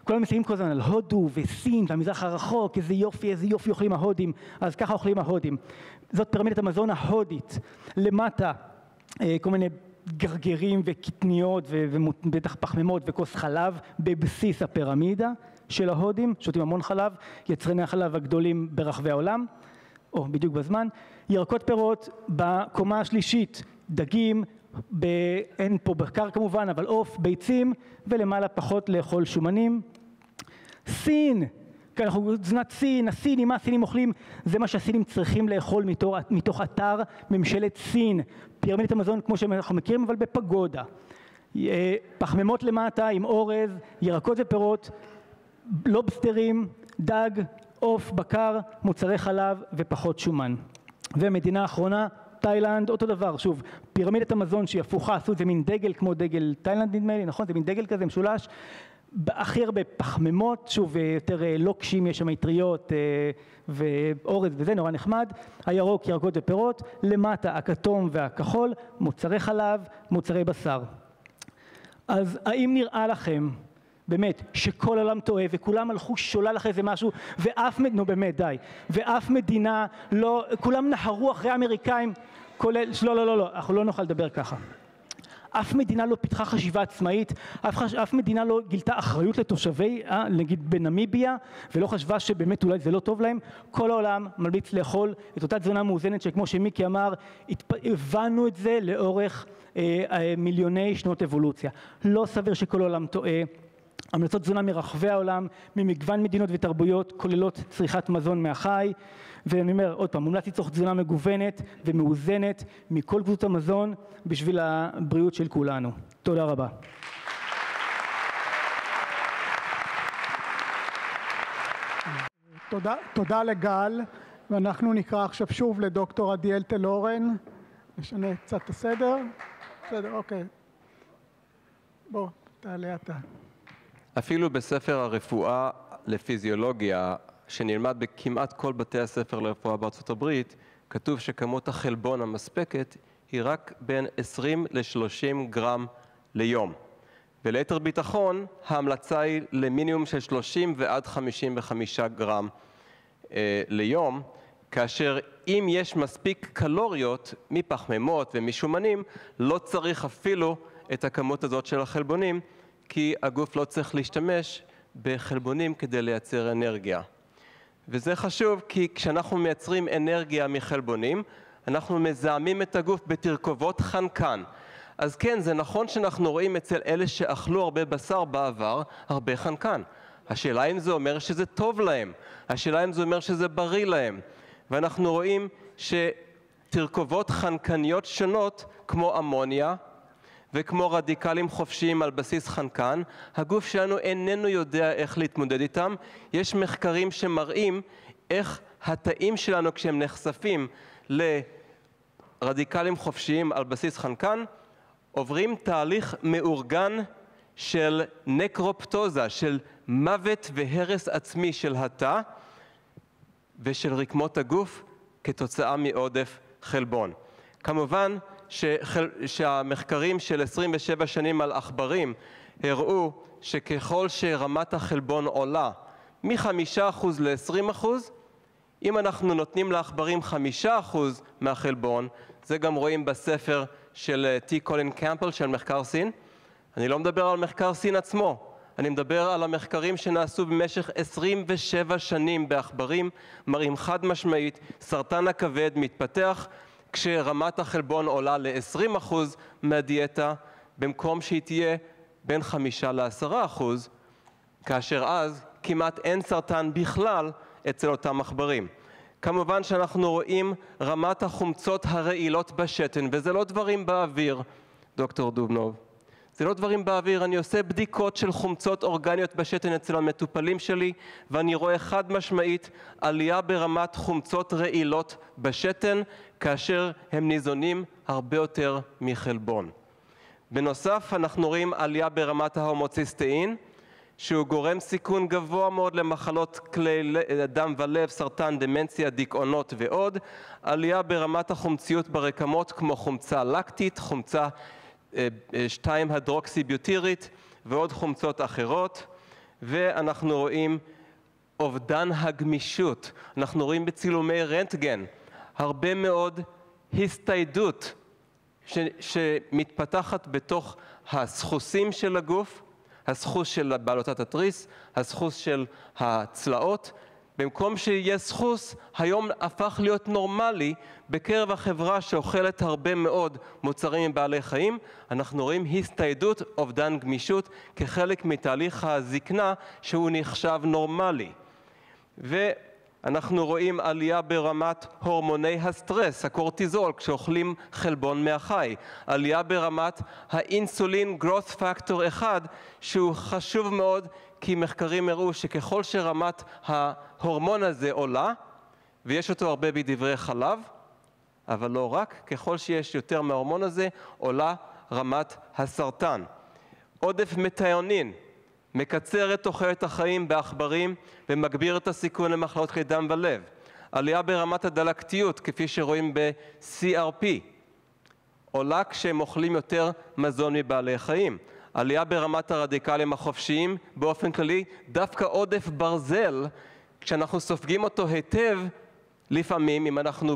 Speaker 3: כולם מסתכלים כל הזמן על הודו וסין והמזרח הרחוק, איזה יופי אוכלים ההודים, אז ככה אוכלים ההודים. זאת פירמידת המזון ההודית. למטה כל מיני גרגרים וקטניות ובטח פחמימות וכוס חלב בבסיס הפירמידה של ההודים, שותים המון חלב, יצרני החלב הגדולים ברחבי העולם, או בדיוק בזמן. ירקות פירות בקומה השלישית, דגים, אין פה בקר כמובן, אבל עוף, ביצים, ולמעלה פחות לאכול שומנים. סין, כי אנחנו תזונת סין, הסינים, מה הסינים אוכלים? זה מה שהסינים צריכים לאכול מתוך אתר ממשלת סין. פירמידת המזון כמו שאנחנו מכירים, אבל בפגודה. פחמימות למטה עם אורז, ירקות ופירות, לובסטרים, דג, עוף, בקר, מוצרי חלב ופחות שומן. ומדינה האחרונה, תאילנד, אותו דבר, שוב, פירמידת המזון שהיא הפוכה, עשו את זה מין דגל כמו דגל תאילנד נדמה לי, נכון? זה מין דגל כזה משולש, הכי הרבה פחמימות, שוב, יותר לוקשים, יש שם מטריות ואורז וזה, נורא נחמד, הירוק, ירקות ופירות, למטה הכתום והכחול, מוצרי חלב, מוצרי בשר. אז האם נראה לכם, באמת, שכל העולם טועה וכולם הלכו שולל אחרי זה משהו נו באמת, די, ואף מדינה לא, כולם נהרו אחרי האמריקאים, כולל, לא, אנחנו לא נוכל לדבר ככה. אף מדינה לא פיתחה חשיבה עצמאית, אף מדינה לא גילתה אחריות לתושבי, נגיד בנמיביה, ולא חשבה שבאמת אולי זה לא טוב להם. כל העולם מלביץ לאכול את אותה תזונה מאוזנת שכמו שמיקי אמר, הבנו את זה לאורך מיליוני שנות אבולוציה. לא סביר שכל העולם טועה. המלצות תזונה מרחבי העולם, ממגוון מדינות ותרבויות, כוללות צריכת מזון מהחי, ואני אומר עוד פעם, מומלץ לצרוך תזונה מגוונת ומאוזנת מכל קבוצות המזון בשביל הבריאות של כולנו. תודה רבה.
Speaker 2: תודה לגל, ואנחנו נקרא עכשיו שוב לדוקטור עדיאל תל-אורן. נשנה קצת את הסדר. בסדר, אוקיי. בוא, תעלה אתה.
Speaker 6: אפילו בספר הרפואה לפיזיולוגיה, שנלמד בכמעט כל בתי הספר לרפואה בארצות הברית, כתוב שכמות החלבון המספקת היא רק בין 20 ל-30 גרם ליום. וליתר ביטחון, ההמלצה היא למינימום של 30 ועד 55 גרם ליום, כאשר אם יש מספיק קלוריות מפחמימות ומשומנים, לא צריך אפילו את הכמות הזאת של החלבונים, כי הגוף לא צריך להשתמש בחלבונים כדי לייצר אנרגיה. וזה חשוב כי כשאנחנו מייצרים אנרגיה מחלבונים, אנחנו מזהמים את הגוף בתרכובות חנקן. אז כן, זה נכון שאנחנו רואים אצל אלה שאכלו הרבה בשר בעבר, הרבה חנקן. השאלה אם זה אומר שזה טוב להם, השאלה אם זה אומר שזה בריא להם. ואנחנו רואים שתרכובות חנקניות שונות, כמו אמוניה, וכמו רדיקלים חופשיים על בסיס חנקן, הגוף שלנו איננו יודע איך להתמודד איתם. יש מחקרים שמראים איך התאים שלנו כשהם נחשפים לרדיקלים חופשיים על בסיס חנקן, עוברים תהליך מאורגן של נקרופטוזה, של מוות והרס עצמי של התא ושל רקמות הגוף כתוצאה מעודף חלבון. כמובן שהמחקרים של 27 שנים על עכברים הראו שככל שרמת החלבון עולה מ-5% ל-20%, אם אנחנו נותנים לעכברים 5% מהחלבון, זה גם רואים בספר של טי קולין קמפל של מחקר סין. אני לא מדבר על מחקר סין עצמו, אני מדבר על המחקרים שנעשו במשך 27 שנים בעכברים, מראים חד משמעית, סרטן הכבד מתפתח כשרמת החלבון עולה ל-20% מהדיאטה, במקום שהיא תהיה בין 5 ל-10%, כאשר אז כמעט אין סרטן בכלל אצל אותם עכברים. כמובן שאנחנו רואים רמת החומצות הרעילות בשתן, וזה לא דברים באוויר, דוקטור דובנוב. זה לא דברים באוויר, אני עושה בדיקות של חומצות אורגניות בשתן אצל המטופלים שלי, ואני רואה חד משמעית עלייה ברמת חומצות רעילות בשתן, כאשר הם ניזונים הרבה יותר מחלבון. בנוסף, אנחנו רואים עלייה ברמת ההומוציסטאין, שהוא גורם סיכון גבוה מאוד למחלות כלי דם ולב, סרטן, דמנציה, דיכאונות ועוד, עלייה ברמת החומציות ברקמות כמו חומצה לקטית, חומצה 2-הדרוקסיביוטירית ועוד חומצות אחרות, ואנחנו רואים אובדן הגמישות. אנחנו רואים בצילומי רנטגן הרבה מאוד הסתיידות שמתפתחת בתוך הסחוסים של הגוף, הסחוס של בעלותת התריס, הסחוס של הצלעות. במקום שיהיה סחוס, היום הפך להיות נורמלי בקרב החברה שאוכלת הרבה מאוד מוצרים מבעלי חיים. אנחנו רואים הסתיידות, אובדן גמישות, כחלק מתהליך הזקנה שהוא נחשב נורמלי. ואנחנו רואים עלייה ברמת הורמוני הסטרס, הקורטיזול, כשאוכלים חלבון מהחי. עלייה ברמת האינסולין growth factor 1, שהוא חשוב מאוד, כי מחקרים הראו שככל שרמת ההורמון הזה עולה, ויש אותו הרבה בדברי חלב, אבל לא רק, ככל שיש יותר מההורמון הזה, עולה רמת הסרטן. עודף מתיונין מקצר את תוחלת החיים בעכברים ומגביר את הסיכון למחלות כלי דם ולב. עלייה ברמת הדלקתיות, כפי שרואים ב-CRP, עולה כשהם אוכלים יותר מזון מבעלי חיים. עלייה ברמת הרדיקלים החופשיים, באופן כללי, דווקא עודף ברזל, כשאנחנו סופגים אותו היטב, לפעמים, אם אנחנו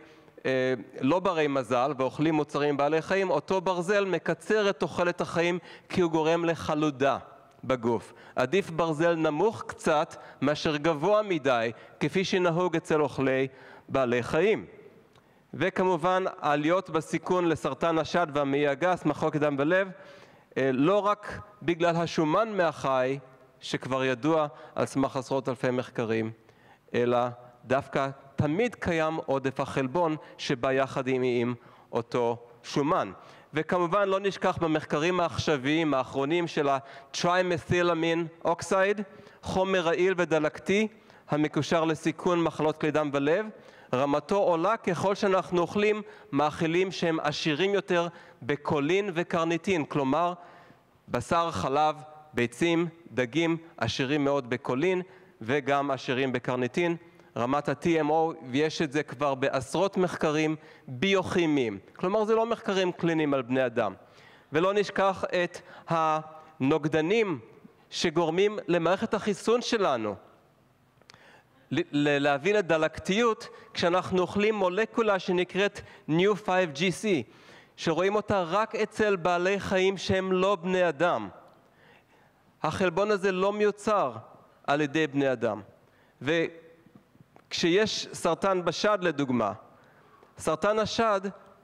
Speaker 6: לא ברי מזל ואוכלים מוצרים בעלי חיים, אותו ברזל מקצר את תוחלת החיים כי הוא גורם לחלודה בגוף. עדיף ברזל נמוך קצת מאשר גבוה מדי, כפי שנהוג אצל אוכלי בעלי חיים. וכמובן, העליות בסיכון לסרטן השד והמעי הגס, מחלות דם ולב, לא רק בגלל השומן מהחי, שכבר ידוע על סמך עשרות אלפי מחקרים, אלא דווקא תמיד קיים עודף החלבון שבא יחד עם אותו שומן. וכמובן לא נשכח במחקרים העכשוויים האחרונים של הטריימתילאמין אוקסייד, חומר רעיל ודלקתי המקושר לסיכון מחלות כלי דם ולב. רמתו עולה ככל שאנחנו אוכלים מאכילים שהם עשירים יותר בקולין וקרניטין, כלומר בשר, חלב, ביצים, דגים עשירים מאוד בקולין וגם עשירים בקרניטין. רמת ה-TMO, ויש את זה כבר בעשרות מחקרים ביוכימיים, כלומר זה לא מחקרים קליניים על בני אדם. ולא נשכח את הנוגדנים שגורמים למערכת החיסון שלנו להביא לדלקתיות כשאנחנו אוכלים מולקולה שנקראת New5GC, שרואים אותה רק אצל בעלי חיים שהם לא בני אדם. החלבון הזה לא מיוצר על ידי בני אדם. וכשיש סרטן בשד לדוגמה, סרטן השד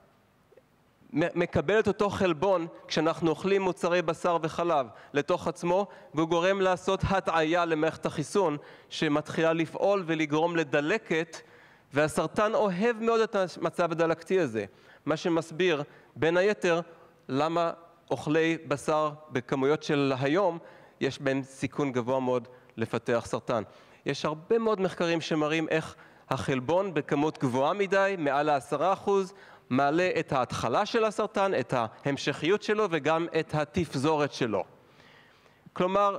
Speaker 6: מקבל את אותו חלבון כשאנחנו אוכלים מוצרי בשר וחלב לתוך עצמו, והוא גורם לעשות הטעיה למערכת החיסון שמתחילה לפעול ולגרום לדלקת, והסרטן אוהב מאוד את המצב הדלקתי הזה, מה שמסביר בין היתר למה אוכלי בשר בכמויות של היום יש בהם סיכון גבוה מאוד לפתח סרטן. יש הרבה מאוד מחקרים שמראים איך החלבון בכמות גבוהה מדי, מעל 10%, מעלה את ההתחלה של הסרטן, את ההמשכיות שלו וגם את התפזורת שלו. כלומר,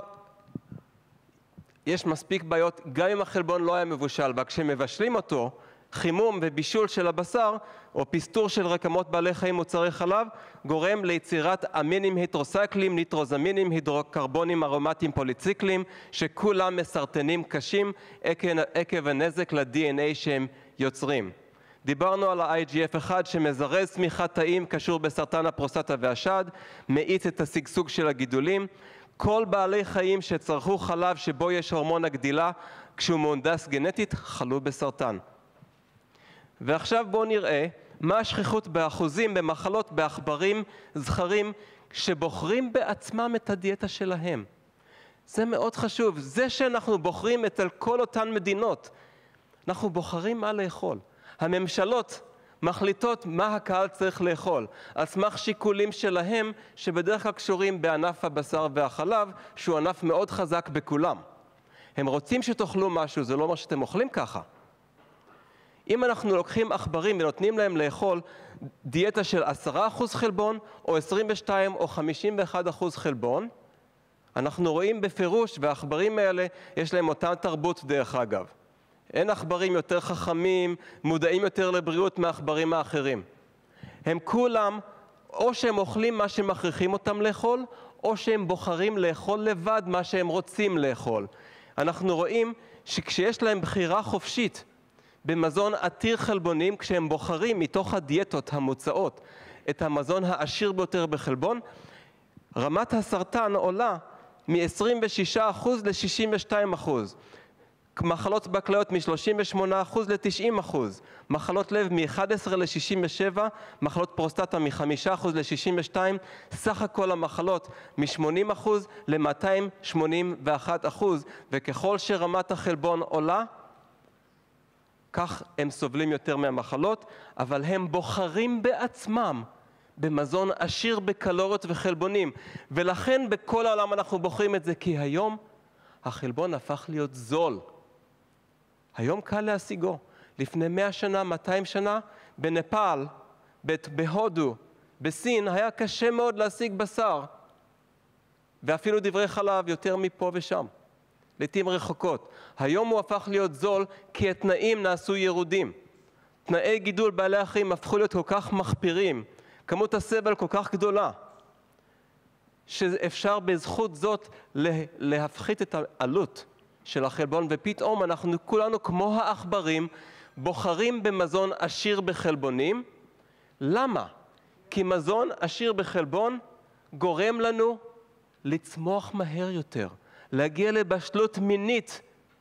Speaker 6: יש מספיק בעיות, גם אם החלבון לא היה מבושל, וכשמבשלים אותו, חימום ובישול של הבשר, או פסטור של רקמות בעלי חיים מוצרי חלב, גורם ליצירת אמינים הידרוסייקלים, ניטרוזמינים, הידרוקרבונים ארומטיים פוליציקליים, שכולם מסרטנים קשים עקב הנזק ל-DNA שהם יוצרים. דיברנו על ה-IGF-1 שמזרז צמיחת תאים, קשור בסרטן הפרוסטטה והשד, מאיץ את השגשוג של הגידולים. כל בעלי חיים שצרכו חלב שבו יש הורמון הגדילה, כשהוא מהונדס גנטית, חלו בסרטן. ועכשיו בואו נראה מה השכיחות באחוזים במחלות בעכברים זכרים שבוחרים בעצמם את הדיאטה שלהם. זה מאוד חשוב. זה שאנחנו בוחרים אצל כל אותן מדינות, אנחנו בוחרים מה לאכול. הממשלות מחליטות מה הקהל צריך לאכול, על סמך שיקולים שלהם שבדרך כלל קשורים בענף הבשר והחלב, שהוא ענף מאוד חזק בכולם. הם רוצים שתאכלו משהו, זה לא אומר שאתם אוכלים ככה. אם אנחנו לוקחים עכברים ונותנים להם לאכול דיאטה של 10% חלבון, או 22 או 51% חלבון, אנחנו רואים בפירוש, והעכברים האלה יש להם אותה תרבות דרך אגב. אין עכברים יותר חכמים, מודעים יותר לבריאות מהעכברים האחרים. הם כולם, או שהם אוכלים מה שמכריחים אותם לאכול, או שהם בוחרים לאכול לבד מה שהם רוצים לאכול. אנחנו רואים שכשיש להם בחירה חופשית במזון עתיר חלבונים, כשהם בוחרים מתוך הדיאטות המוצעות את המזון העשיר ביותר בחלבון, רמת הסרטן עולה מ-26% ל-62%. מחלות בכליות מ-38% ל-90%, מחלות לב מ-11 ל-67%, מחלות פרוסטטה מ-5% ל-62%, סך הכל המחלות מ-80% ל-281%, וככל שרמת החלבון עולה, כך הם סובלים יותר מהמחלות, אבל הם בוחרים בעצמם במזון עשיר בקלוריות וחלבונים, ולכן בכל העולם אנחנו בוחרים את זה, כי היום החלבון הפך להיות זול. היום קל להשיגו. לפני 100 שנה, 200 שנה, בנפאל, בהודו, בסין, היה קשה מאוד להשיג בשר, ואפילו דברי חלב יותר מפה ושם, לעתים רחוקות. היום הוא הפך להיות זול כי התנאים נעשו ירודים. תנאי גידול בעלי החיים הפכו להיות כל כך מחפירים, כמות הסבל כל כך גדולה, שאפשר בזכות זאת להפחית את העלות של החלבון, ופתאום אנחנו כולנו כמו העכברים בוחרים במזון עשיר בחלבונים. למה? כי מזון עשיר בחלבון גורם לנו לצמוח מהר יותר, להגיע לבשלות מינית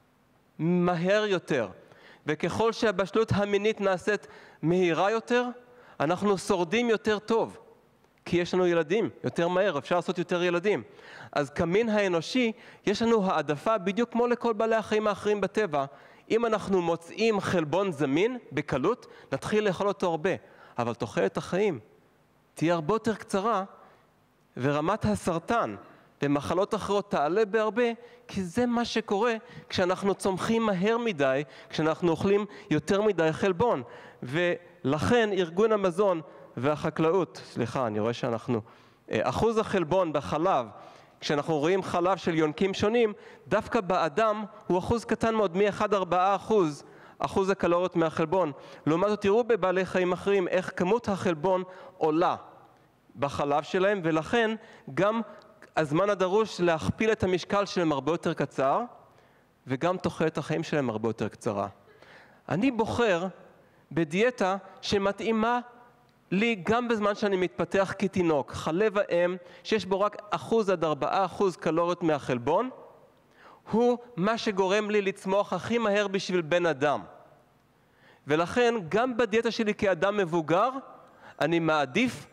Speaker 6: מהר יותר, וככל שהבשלות המינית נעשית מהירה יותר, אנחנו שורדים יותר טוב, כי יש לנו ילדים יותר מהר, אפשר לעשות יותר ילדים. אז כמין האנושי יש לנו העדפה בדיוק כמו לכל בעלי החיים האחרים בטבע. אם אנחנו מוצאים חלבון זמין בקלות, נתחיל לאכול אותו הרבה, אבל תוחלת החיים תהיה הרבה יותר קצרה, ורמת הסרטן ומחלות אחרות תעלה בהרבה, כי זה מה שקורה כשאנחנו צומחים מהר מדי, כשאנחנו אוכלים יותר מדי חלבון. ולכן ארגון המזון והחקלאות, סליחה, אני רואה שאנחנו, אחוז החלבון בחלב, כשאנחנו רואים חלב של יונקים שונים, דווקא באדם הוא אחוז קטן מאוד, מ-1-4%, אחוז הקלוריות מהחלבון. לעומת זאת, תראו בבעלי חיים אחרים איך כמות החלבון עולה בחלב שלהם, ולכן גם הזמן הדרוש להכפיל את המשקל שלהם הרבה יותר קצר, וגם תוחלת החיים שלהם הרבה יותר קצרה. אני בוחר בדיאטה שמתאימה לי גם בזמן שאני מתפתח כתינוק. חלב האם, שיש בו רק 1-4% קלוריות מהחלבון, הוא מה שגורם לי לצמוח הכי מהר בשביל בן אדם. ולכן גם בדיאטה שלי כאדם מבוגר, אני מעדיף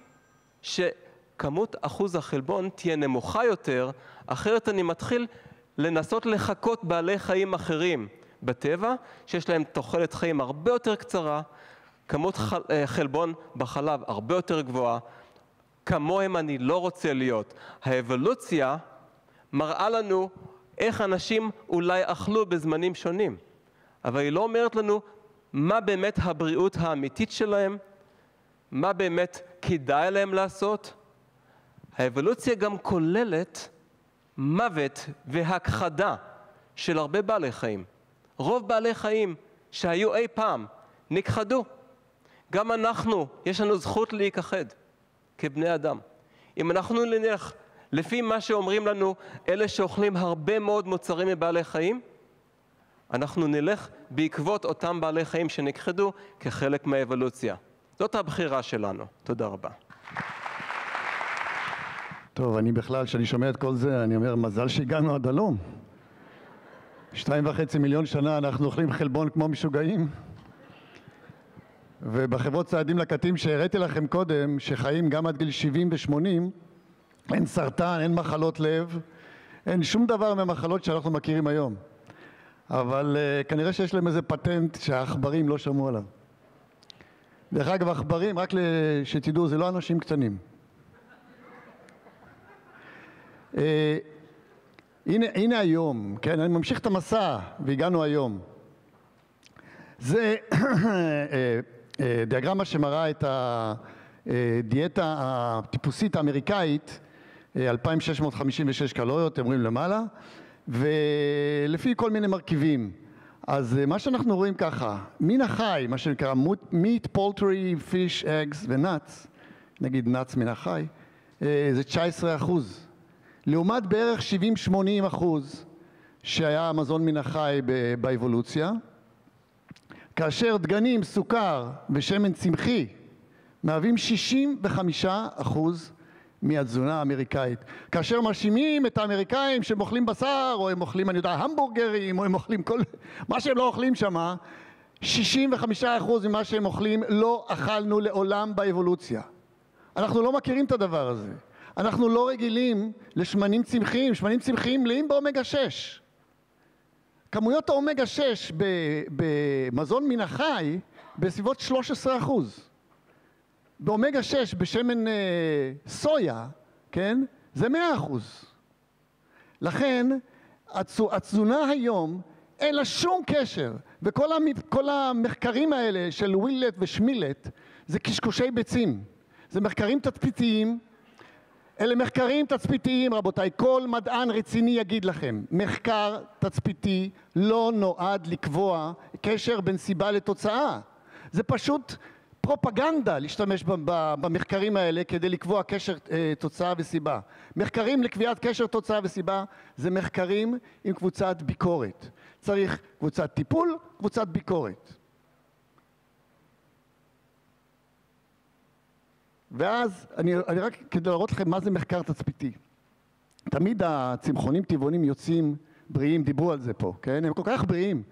Speaker 6: שכמות אחוז החלבון תהיה נמוכה יותר, אחרת אני מתחיל לנסות לחקות בעלי חיים אחרים בטבע, שיש להם תוחלת חיים הרבה יותר קצרה, כמות חלבון בחלב הרבה יותר גבוהה, כמוהם אני לא רוצה להיות. האבולוציה מראה לנו איך אנשים אולי אכלו בזמנים שונים, אבל היא לא אומרת לנו מה באמת הבריאות האמיתית שלהם, מה באמת כדאי להם לעשות. האבולוציה גם כוללת מוות והכחדה של הרבה בעלי חיים. רוב בעלי חיים שהיו אי פעם נכחדו. גם אנחנו, יש לנו זכות להיכחד כבני אדם. אם אנחנו נלך לפי מה שאומרים לנו אלה שאוכלים הרבה מאוד מוצרים מבעלי חיים, אנחנו נלך בעקבות אותם בעלי חיים שנכחדו כחלק מהאבולוציה. זאת הבחירה שלנו. תודה רבה.
Speaker 5: טוב, אני בכלל, כשאני שומע את כל זה, אני אומר, מזל שהגענו עד הלום. 2.5 מיליון שנה אנחנו אוכלים חלבון כמו משוגעים. ובחברות צעדים לקטים שהראיתי לכם קודם, שחיים גם עד גיל 70 ו-80, אין סרטן, אין מחלות לב, אין שום דבר מהמחלות שאנחנו מכירים היום. אבל כנראה שיש להם איזה פטנט שהעכברים לא שמעו עליו. דרך אגב, עכברים, רק שתדעו, זה לא אנשים קטנים. הנה היום, כן, אני ממשיך את המסע והגענו היום. זה דיאגרמה שמראה את הדיאטה הטיפוסית האמריקאית, 2,656 קלוריות, אתם רואים למעלה, ולפי כל מיני מרכיבים. אז מה שאנחנו רואים ככה, מין החי, מה שנקרא meat, poultry, fish, eggs ו-nuts, נגיד nuts מן החי, זה 19% לעומת בערך 70-80% שהיה מזון מן החי באבולוציה, כאשר דגנים, סוכר ושמן צמחי מהווים 65% מהתזונה האמריקאית. כאשר מאשימים את האמריקאים שהם אוכלים בשר, או הם אוכלים, אני יודע, המבורגרים, או הם אוכלים כל... מה שהם לא אוכלים שמה, 65% ממה שהם אוכלים לא אכלנו לעולם באבולוציה. אנחנו לא מכירים את הדבר הזה. אנחנו לא רגילים לשמנים צמחיים. שמנים צמחיים מלאים באומגה 6. כמויות האומגה 6 במזון מן החי בסביבות 13%. באומגה 6 בשמן סויה, כן? זה 100%. לכן התזונה היום אין לה שום קשר, וכל המחקרים האלה של ווילט ושמילט זה קשקושי ביצים. זה מחקרים תצפיתיים. אלה מחקרים תצפיתיים, רבותיי. כל מדען רציני יגיד לכם, מחקר תצפיתי לא נועד לקבוע קשר בין סיבה לתוצאה. זה פשוט פרופגנדה להשתמש במחקרים האלה כדי לקבוע קשר תוצאה וסיבה. מחקרים לקביעת קשר תוצאה וסיבה זה מחקרים עם קבוצת ביקורת. צריך קבוצת טיפול, קבוצת ביקורת. ואז אני רק כדי להראות לכם מה זה מחקר תצפיתי. תמיד הצמחונים טבעונים יוצאים בריאים, דיברו על זה פה, כן? הם כל כך בריאים.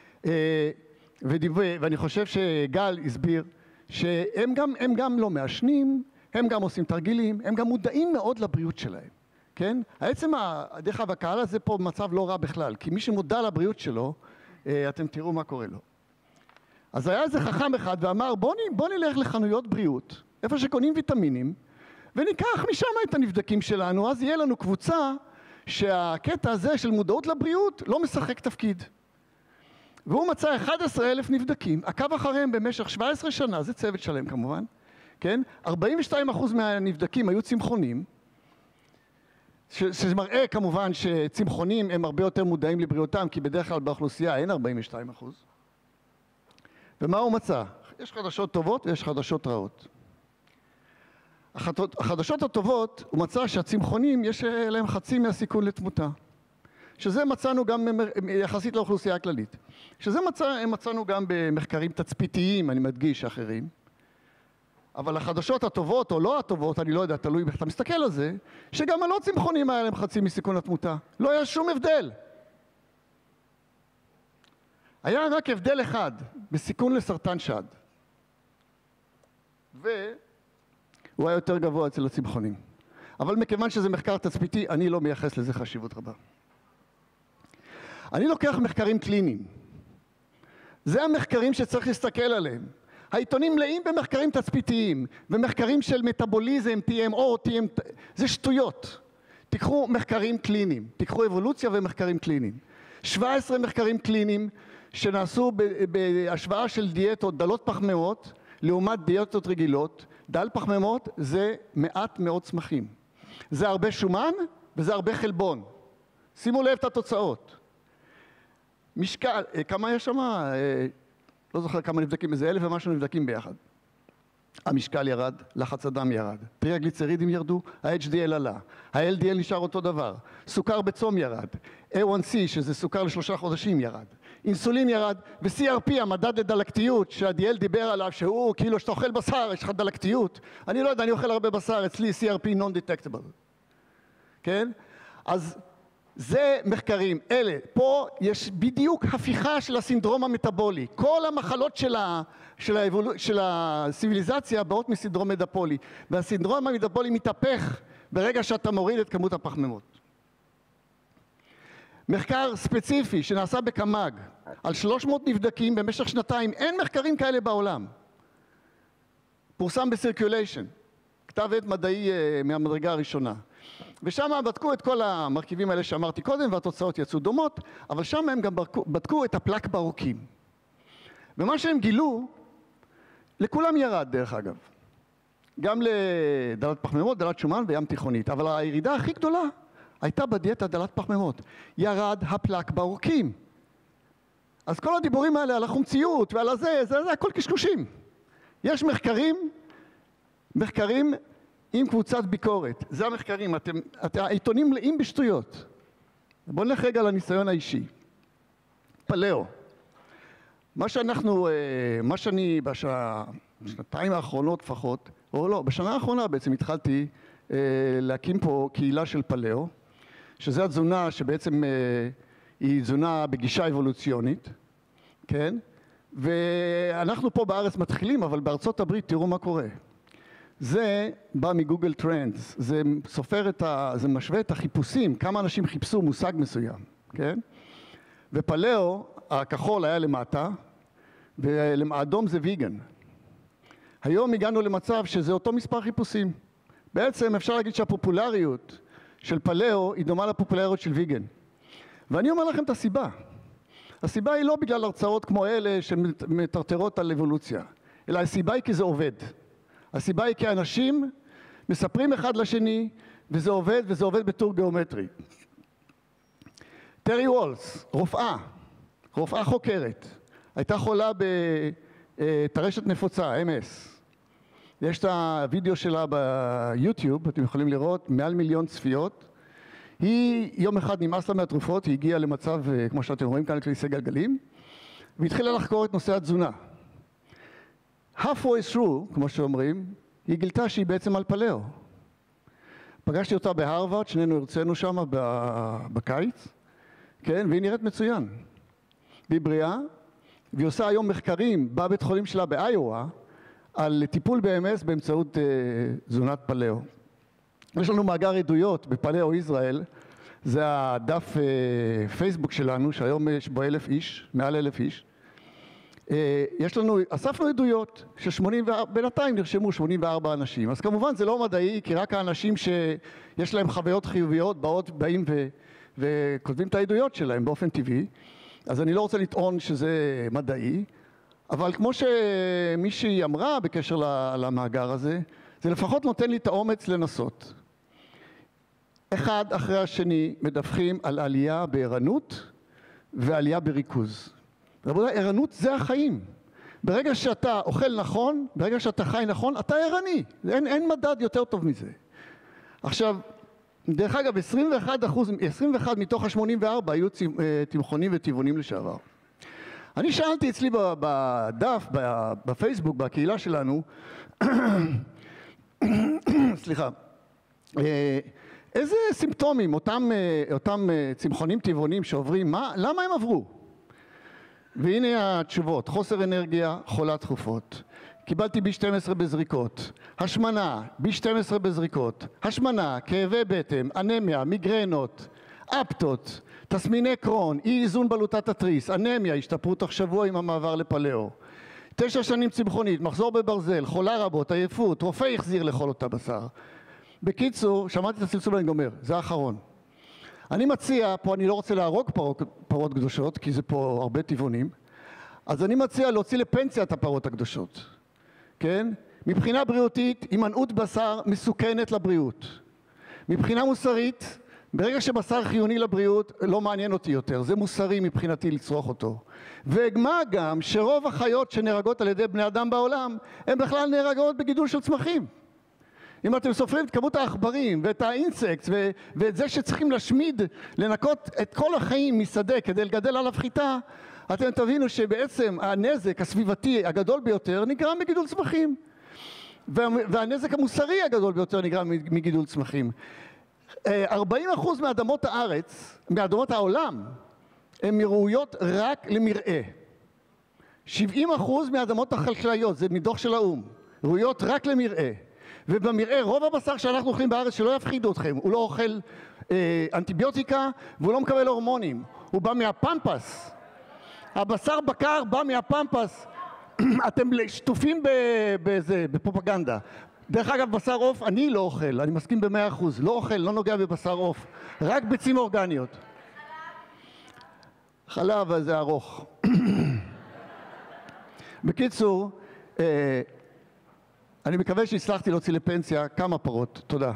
Speaker 5: ואני חושב שגל הסביר שהם גם לא מעשנים, הם גם עושים תרגילים, הם גם מודעים מאוד לבריאות שלהם, כן? בעצם דרך אגב, הקהל הזה פה במצב לא רע בכלל, כי מי שמודע לבריאות שלו, אתם תראו מה קורה לו. אז היה איזה חכם אחד ואמר, בוא נלך לחנויות בריאות, איפה שקונים ויטמינים, וניקח משם את הנבדקים שלנו, אז יהיה לנו קבוצה שהקטע הזה של מודעות לבריאות לא משחק תפקיד. והוא מצא 11,000 נבדקים, עקב אחריהם במשך 17 שנה, זה צוות שלם כמובן, כן? 42% מהנבדקים היו צמחונים, שזה מראה כמובן שצמחונים הם הרבה יותר מודעים לבריאותם, כי בדרך כלל באוכלוסייה אין 42%. ומה הוא מצא? יש חדשות טובות ויש חדשות רעות. החדשות הטובות, הוא מצא שהצמחונים יש להם חצי מהסיכון לתמותה. שזה מצאנו גם יחסית לאוכלוסייה הכללית. שזה מצאנו גם במחקרים תצפיתיים, אני מדגיש, אחרים. אבל החדשות הטובות או לא הטובות, אני לא יודע, תלוי איך אתה מסתכל על זה, שגם הלא צמחונים היה להם חצי מסיכון התמותה. לא היה שום הבדל. היה רק הבדל אחד, בסיכון לסרטן שד. והוא היה יותר גבוה אצל הצמחונים. אבל מכיוון שזה מחקר תצפיתי, אני לא מייחס לזה חשיבות רבה. אני לוקח מחקרים קליניים. זה המחקרים שצריך להסתכל עליהם. העיתונים מלאים במחקרים תצפיתיים, ומחקרים של מטאבוליזם, TMO, זה שטויות. תיקחו מחקרים קליניים, תיקחו אבולוציה ומחקרים קליניים. 17 מחקרים קליניים שנעשו בהשוואה של דיאטות דלות פחמימות, לעומת דיאטות רגילות. דל פחמימות זה מעט מאוד צמחים. זה הרבה שומן וזה הרבה חלבון. שימו לב את התוצאות. משקל, כמה יש שם? לא זוכר כמה נבדקים, איזה 1,000 ומשהו נבדקים ביחד. המשקל ירד, לחץ הדם ירד, טריגליצרידים ירדו, ה-HDL עלה, ה-LDL נשאר אותו דבר, סוכר בצום ירד, A1C שזה סוכר ל3 חודשים ירד, אינסולין ירד, ו-CRP המדד לדלקתיות שהדיאל דיבר עליו שהוא כאילו שאתה אוכל בשר יש לך דלקתיות, אני לא יודע, אני אוכל הרבה בשר, אצלי CRP non-detectable, כן? אז זה מחקרים, אלה, פה יש בדיוק הפיכה של הסינדרום המטאבולי. כל המחלות של הסיביליזציה באות מסינדרום מטאבולי, והסינדרום המטאבולי מתהפך ברגע שאתה מוריד את כמות הפחמימות. מחקר ספציפי שנעשה בקמ"ג על 300 נבדקים במשך שנתיים, אין מחקרים כאלה בעולם. פורסם בסירקיוליישן, כתב עת מדעי מהמדרגה הראשונה. ושם בדקו את כל המרכיבים האלה שאמרתי קודם, והתוצאות יצאו דומות, אבל שם הם גם בדקו את הפלק בעורקים. ומה שהם גילו, לכולם ירד דרך אגב. גם לדלת פחמימות, דלת שומן וים תיכונית. אבל הירידה הכי גדולה הייתה בדיאטה דלת פחמימות. ירד הפלק בעורקים. אז כל הדיבורים האלה על החומציות ועל זה הכל קשקושים. יש מחקרים עם קבוצת ביקורת. זה המחקרים, העיתונים מלאים בשטויות. בואו נלך רגע לניסיון האישי. פלאו. מה שאני בשנתיים האחרונות לפחות, או לא, בשנה האחרונה בעצם התחלתי להקים פה קהילה של פלאו, שזה התזונה שבעצם היא תזונה בגישה אבולוציונית, כן? ואנחנו פה בארץ מתחילים, אבל בארצות הברית תראו מה קורה. זה בא מגוגל טרנדס, זה זה משווה את החיפושים, כמה אנשים חיפשו מושג מסוים, כן? ופלאו, הכחול היה למטה, והאדום זה ויגן. היום הגענו למצב שזה אותו מספר חיפושים. בעצם אפשר להגיד שהפופולריות של פלאו היא דומה לפופולריות של ויגן. ואני אומר לכם את הסיבה. הסיבה היא לא בגלל הרצאות כמו אלה שמטרטרות על אבולוציה, אלא הסיבה היא כי זה עובד. הסיבה היא כי אנשים מספרים אחד לשני, וזה עובד, וזה עובד בטור גיאומטרי. טרי וולס, רופאה חוקרת, הייתה חולה בטרשת נפוצה, MS. יש את הוידאו שלה ביוטיוב, אתם יכולים לראות, מעל 1,000,000 צפיות. היא יום אחד נמאס לה מהתרופות, היא הגיעה למצב, כמו שאתם רואים כאן, לכיסא גלגלים, והתחילה לחקור את נושא התזונה. halfway through, כמו שאומרים, היא גילתה שהיא בעצם על פלאו. פגשתי אותה בהרווארד, שנינו הרצינו שם בקיץ, כן, והיא נראית מצוין. והיא בריאה, והיא עושה היום מחקרים בבית חולים שלה באיואה, על טיפול ב-MS באמצעות תזונת פלאו. יש לנו מאגר עדויות בפלאו ישראל, זה הדף פייסבוק שלנו, שהיום יש בו 1,000 איש, מעל 1,000 איש. אספנו עדויות בינתיים נרשמו 84 אנשים. אז כמובן זה לא מדעי, כי רק האנשים שיש להם חוויות חיוביות באים וכותבים את העדויות שלהם באופן טבעי. אז אני לא רוצה לטעון שזה מדעי, אבל כמו שמישהי אמרה בקשר למאגר הזה, זה לפחות נותן לי את האומץ לנסות. אחד אחרי השני מדווחים על עלייה בערנות ועלייה בריכוז. רבותיי, ערנות זה החיים. ברגע שאתה אוכל נכון, ברגע שאתה חי נכון, אתה ערני. אין מדד יותר טוב מזה. עכשיו, דרך אגב, 21 מתוך ה-84 היו צמחונים וטבעונים לשעבר. אני שאלתי אצלי בדף, בפייסבוק, בקהילה שלנו, סליחה, איזה סימפטומים אותם צמחונים טבעונים שעוברים, למה הם עברו? והנה התשובות: חוסר אנרגיה, חולת תכופות, קיבלתי B12 בזריקות, השמנה, B12 בזריקות, השמנה, כאבי בטן, אנמיה, מיגרנות, אפטות, תסמיני קרון, אי איזון בלוטת התריס, אנמיה, השתפרו תוך שבוע עם המעבר לפלאו, 9 שנים צמחונית, מחזור בברזל, חולה רבות, עייפות, רופא החזיר לאכול אותה בשר. בקיצור, שמעתי את הצלצול ואני גומר, זה האחרון. אני מציע, פה אני לא רוצה להרוג פרות קדושות, כי זה פה הרבה טבעונים, אז אני מציע להוציא לפנסיה את הפרות הקדושות. כן? מבחינה בריאותית, הימנעות בשר מסוכנת לבריאות. מבחינה מוסרית, ברגע שבשר חיוני לבריאות, לא מעניין אותי יותר. זה מוסרי מבחינתי לצרוך אותו. ומה גם שרוב החיות שנהרגות על ידי בני אדם בעולם, הן בכלל נהרגות בגידול של צמחים. אם אתם סופרים את כמות העכברים ואת האינסקט ואת זה שצריכים להשמיד, לנקות את כל החיים משדה כדי לגדל עליו חיטה, אתם תבינו שבעצם הנזק הסביבתי הגדול ביותר נגרם מגידול צמחים. והנזק המוסרי הגדול ביותר נגרם מגידול צמחים. 40% מאדמות הארץ, מאדמות העולם, הן ראויות רק למרעה. 70% מאדמות החקלאיות, זה מדוח של האו"ם, ראויות רק למרעה. ובמראה רוב הבשר שאנחנו אוכלים בארץ, שלא יפחידו אתכם, הוא לא אוכל אנטיביוטיקה והוא לא מקבל הורמונים, הוא בא מהפמפס. הבשר בקר בא מהפמפס. אתם שטופים בפרופגנדה. דרך אגב, בשר עוף אני לא אוכל, אני מסכים ב100%, לא אוכל, לא נוגע בבשר עוף, רק ביצים אורגניות. חלב זה ארוך. בקיצור, אני מקווה שהצלחתי להוציא לפנסיה כמה פרות. תודה.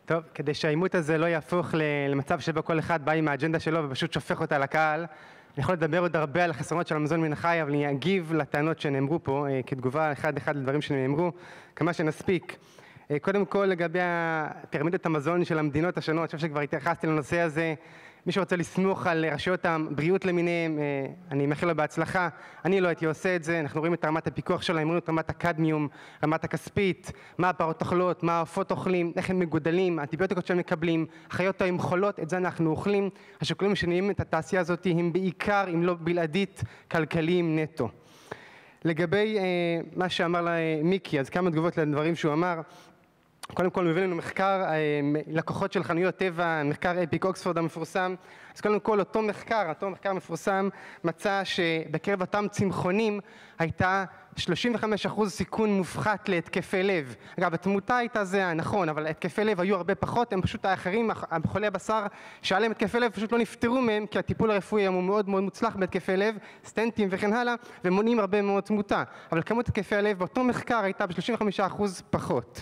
Speaker 4: טוב, כדי שהעימות הזה לא יהפוך למצב שבו כל אחד בא עם האג'נדה שלו ופשוט שופך אותה לקהל, אני יכול לדבר עוד הרבה על החסרונות של המזון מן החי, אבל אני אגיב לטענות שנאמרו פה, כתגובה אחד לדברים שנאמרו, כמה שנספיק. קודם כל, לגבי פירמידת המזון של המדינות השונות, אני חושב שכבר התייחסתי לנושא הזה. מי שרוצה לסמוך על רשויות הבריאות למיניהם, אני מאחל לו בהצלחה. אני לא הייתי עושה את זה. אנחנו רואים את רמת הפיקוח שלהם, רואים את רמת הקדמיום, רמת הכספית, מה הפרות אוכלות, מה העופות אוכלים, איך הם מגודלים, האנטיביוטיקות שהם מקבלים, החיות הם חולות, את זה אנחנו אוכלים. השיקולים שנעים את התעשייה הזאת הם בעיקר, אם לא בלעדית, כלכליים נטו. לגבי מה שאמר מיקי, אז כמה תגובות לדברים שהוא אמר. קודם כל, הוא הביא לנו מחקר, לקוחות של חנויות טבע, מחקר אפיק אוקספורד המפורסם. אז קודם כל, אותו מחקר מפורסם, מצא שבקרב אותם צמחונים הייתה 35% סיכון מופחת להתקפי לב. אגב, התמותה הייתה זהה, נכון, אבל התקפי לב היו הרבה פחות, הם פשוט האחרים, חולי הבשר, שהיה להם התקפי לב, פשוט לא נפטרו מהם, כי הטיפול הרפואי הוא מאוד מאוד מוצלח בהתקפי לב, סטנטים וכן הלאה, ומונעים הרבה מאוד תמותה. אבל כמות התקפי הלב באותו מחקר הייתה ב-35% פחות.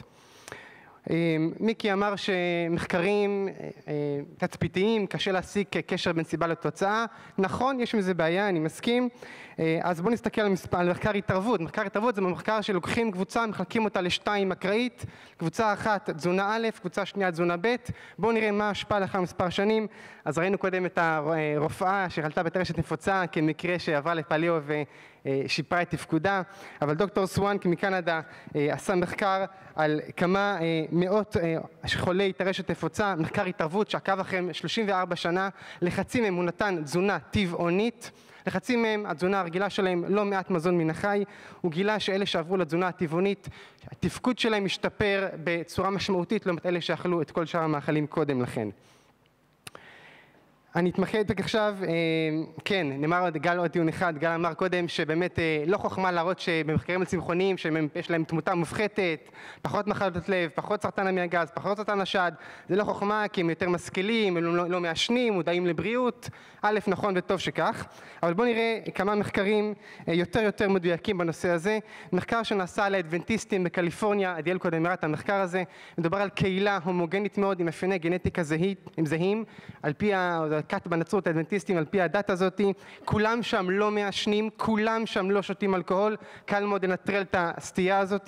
Speaker 4: מיקי אמר שמחקרים תצפיתיים, קשה להסיק קשר בין סיבה לתוצאה. נכון, יש מזה בעיה, אני מסכים. אז בואו נסתכל על מחקר התערבות. מחקר התערבות זה מחקר שלוקחים קבוצה, מחלקים אותה לשתיים אקראית, קבוצה אחת תזונה א', קבוצה שנייה תזונה ב'. בואו נראה מה השפעה לאחר מספר שנים. אז ראינו קודם את הרופאה שחלתה בטרשת נפוצה כמקרה שעברה לפליו ושיפרה את תפקודה, אבל דוקטור סואנק מקנדה עשה מחקר על כמה מאות חולי טרשת נפוצה, מחקר התערבות שעקב אחריהם 34 שנה, לחצי מהם הוא נתן תזונה טבעונית, לחצי מהם התזונה הרגילה שלהם לא מעט מזון מן החי, הוא גילה שאלה שעברו לתזונה הטבעונית, התפקוד שלהם משתפר בצורה משמעותית לעומת אלה שאכלו את כל שאר המאכלים קודם לכן. אני אתמקד עכשיו, כן, נאמר גל עוד טיעון אחד, גל אמר קודם שבאמת לא חוכמה להראות שבמחקרים על צמחונים שיש להם תמותה מופחתת, פחות מחלות לב, פחות סרטן המעי הגס, פחות סרטן השד, זה לא חוכמה כי הם יותר משכילים, הם לא מעשנים, מודעים לבריאות, א' נכון וטוב שכך, אבל בואו נראה כמה מחקרים יותר מדויקים בנושא הזה. מחקר שנעשה על האדוונטיסטים בקליפורניה, עדיאל קודם הראה את המחקר הזה, מדובר על קהילה הומוגנית מאוד עם מאפייני גנטיקה זהים, על פי כת בנצרות האדוונטיסטים, על פי הדת הזאת, כולם שם לא מעשנים, כולם שם לא שותים אלכוהול, קל מאוד לנטרל את הסטייה הזאת,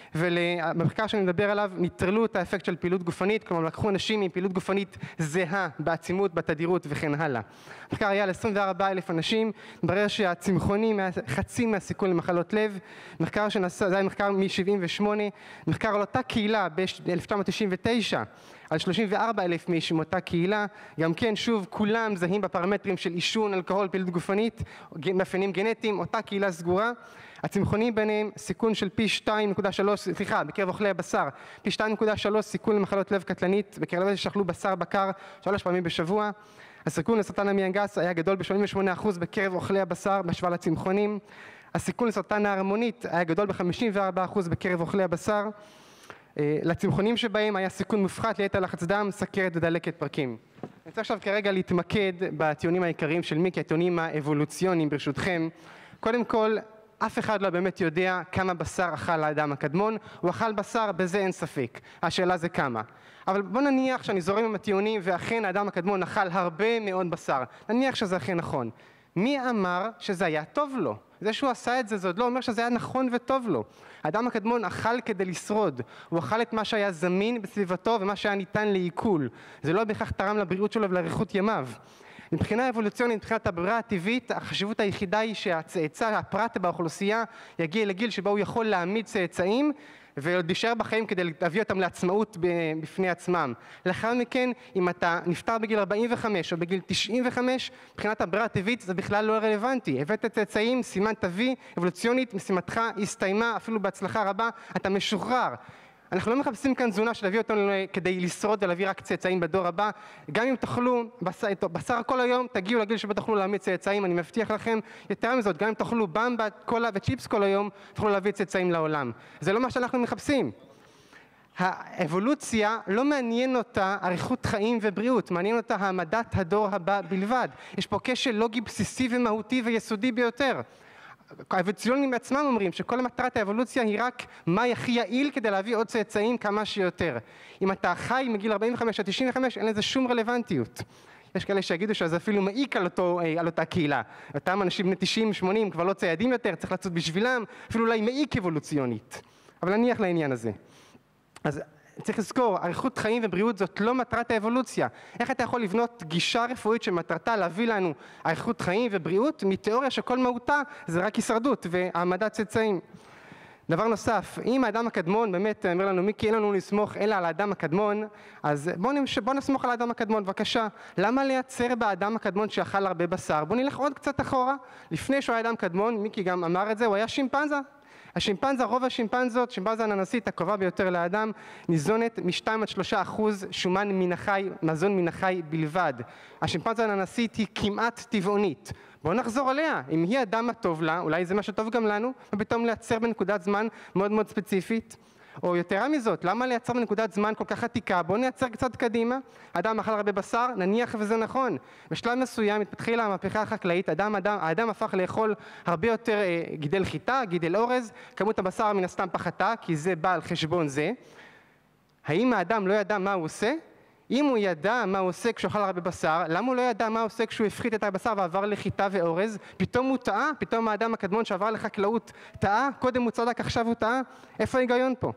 Speaker 4: ובמחקר שאני מדבר עליו ניטרלו את האפקט של פעילות גופנית, כלומר לקחו אנשים עם פעילות גופנית זהה בעצימות, בתדירות וכן הלאה. המחקר היה על 24,000 אנשים, מתברר שהצמחונים היה חצי מהסיכון למחלות לב, מחקר שנעשה, זה היה מחקר מ-78, מחקר על אותה קהילה ב-1999, על 34,000 איש מאותה קהילה, גם כן שוב כולם זהים בפרמטרים של עישון, אלכוהול, פעילות גופנית, מאפיינים גנטיים, אותה קהילה סגורה, הצמחונים ביניהם סיכון של פי 2.3, בקרב אוכלי הבשר, פי 2.3 סיכון למחלות לב קטלנית, בקרב אלה שאכלו בשר בקר 3 פעמים בשבוע, הסיכון לסרטן המעי הגס היה גדול ב-88% בקרב אוכלי הבשר בהשוואה לצמחונים, הסיכון לסרטן ההרמונית היה גדול ב-54% בקרב אוכלי הבשר, לצמחונים שבהם היה סיכון מופחת ליתר לחץ דם, סכרת ודלקת פרקים. אני רוצה עכשיו כרגע להתמקד בטיעונים העיקריים של מיקי, הטיעונים האבולוציוניים ברשותכם. קודם כל, אף אחד לא באמת יודע כמה בשר אכל האדם הקדמון, הוא אכל בשר, בזה אין ספק. השאלה זה כמה. אבל בוא נניח שאני זורם עם הטיעונים ואכן האדם הקדמון אכל הרבה מאוד בשר. נניח שזה אכן נכון. מי אמר שזה היה טוב לו? זה שהוא עשה את זה, זה עוד לא אומר שזה היה נכון וטוב לו. האדם הקדמון אכל כדי לשרוד, הוא אכל את מה שהיה זמין בסביבתו ומה שהיה ניתן לעיכול. זה לא בהכרח תרם לבריאות שלו ולאריכות ימיו. מבחינה אבולוציונית, מבחינת הברירה הטבעית, החשיבות היחידה היא שהצאצא, הפרט באוכלוסייה, יגיע לגיל שבו הוא יכול להעמיד צאצאים, ועוד להישאר בחיים כדי להביא אותם לעצמאות בפני עצמם. לאחר מכן, אם אתה נפטר בגיל 45 או בגיל 95, מבחינת הברירה הטבעית זה בכלל לא רלוונטי. הבאת צאצאים, סימן תביא, אבולוציונית, משימתך הסתיימה, אפילו בהצלחה רבה, אתה משוחרר. אנחנו לא מחפשים כאן תזונה שתביא אותנו כדי לשרוד ולהביא רק צאצאים בדור הבא. גם אם תאכלו בשר כל היום, תגיעו לגיל שבו תאכלו להעמיד צאצאים, אני מבטיח לכם. יותר מזאת, גם אם תאכלו במבה, קולה וצ'יפס כל היום, תאכלו להביא צאצאים לעולם. זה לא מה שאנחנו מחפשים. האבולוציה לא מעניין אותה אריכות חיים ובריאות, מעניין אותה העמדת הדור הבא בלבד. יש פה כשל לוגי בסיסי ומהותי ויסודי ביותר. האבולוציונים בעצמם אומרים שכל מטרת האבולוציה היא רק מה הכי יעיל כדי להביא עוד צאצאים כמה שיותר. אם אתה חי מגיל 45 עד 95 אין לזה שום רלוונטיות. יש כאלה שיגידו שזה אפילו מעיק על אותה קהילה. אותם אנשים בני 90-80 כבר לא ציידים יותר, צריך לצאת בשבילם, אפילו אולי מעיק אבולוציונית. אבל נניח לעניין הזה. אז צריך לזכור, אריכות חיים ובריאות זאת לא מטרת האבולוציה. איך אתה יכול לבנות גישה רפואית שמטרתה להביא לנו אריכות חיים ובריאות מתיאוריה שכל מהותה זה רק הישרדות והעמדת צאצאים. דבר נוסף, אם האדם הקדמון באמת אומר לנו מיקי אין לנו לסמוך אלא על האדם הקדמון, אז בוא נסמוך על האדם הקדמון בבקשה. למה לייצר באדם הקדמון שאכל הרבה בשר? בוא נלך עוד קצת אחורה. לפני שהוא היה אדם קדמון, מיקי גם אמר את זה, הוא היה שימפנזה. השימפנזה, רוב השימפנזות, שימפנזה הננסית הקרובה ביותר לאדם, ניזונת מ2-3% שומן מן החי, מזון מן החי בלבד. השימפנזה הננסית היא כמעט טבעונית. בואו נחזור עליה, אם היא אדם הטוב לה, אולי זה מה שטוב גם לנו, ופתאום לייצר בנקודת זמן מאוד מאוד ספציפית. או יתרה מזאת, למה לייצר בנקודת זמן כל כך עתיקה? בואו נייצר קצת קדימה. אדם אכל הרבה בשר, נניח וזה נכון. בשלב מסוים התחילה המהפכה החקלאית, האדם הפך לאכול הרבה יותר גידל חיטה, גידל אורז, כמות הבשר מן הסתם פחתה, כי זה בא על חשבון זה. האם האדם לא ידע מה הוא עושה? אם הוא ידע מה הוא עושה כשהוא אכל הרבה בשר, למה הוא לא ידע מה הוא עושה כשהוא הפחית את הבשר ועבר לחיטה ואורז? פתאום הוא טעה? פתאום האדם הקדמון שעבר לחקלאות טעה? קודם הוא צדק, עכשיו הוא טעה? איפה ההיגיון פה?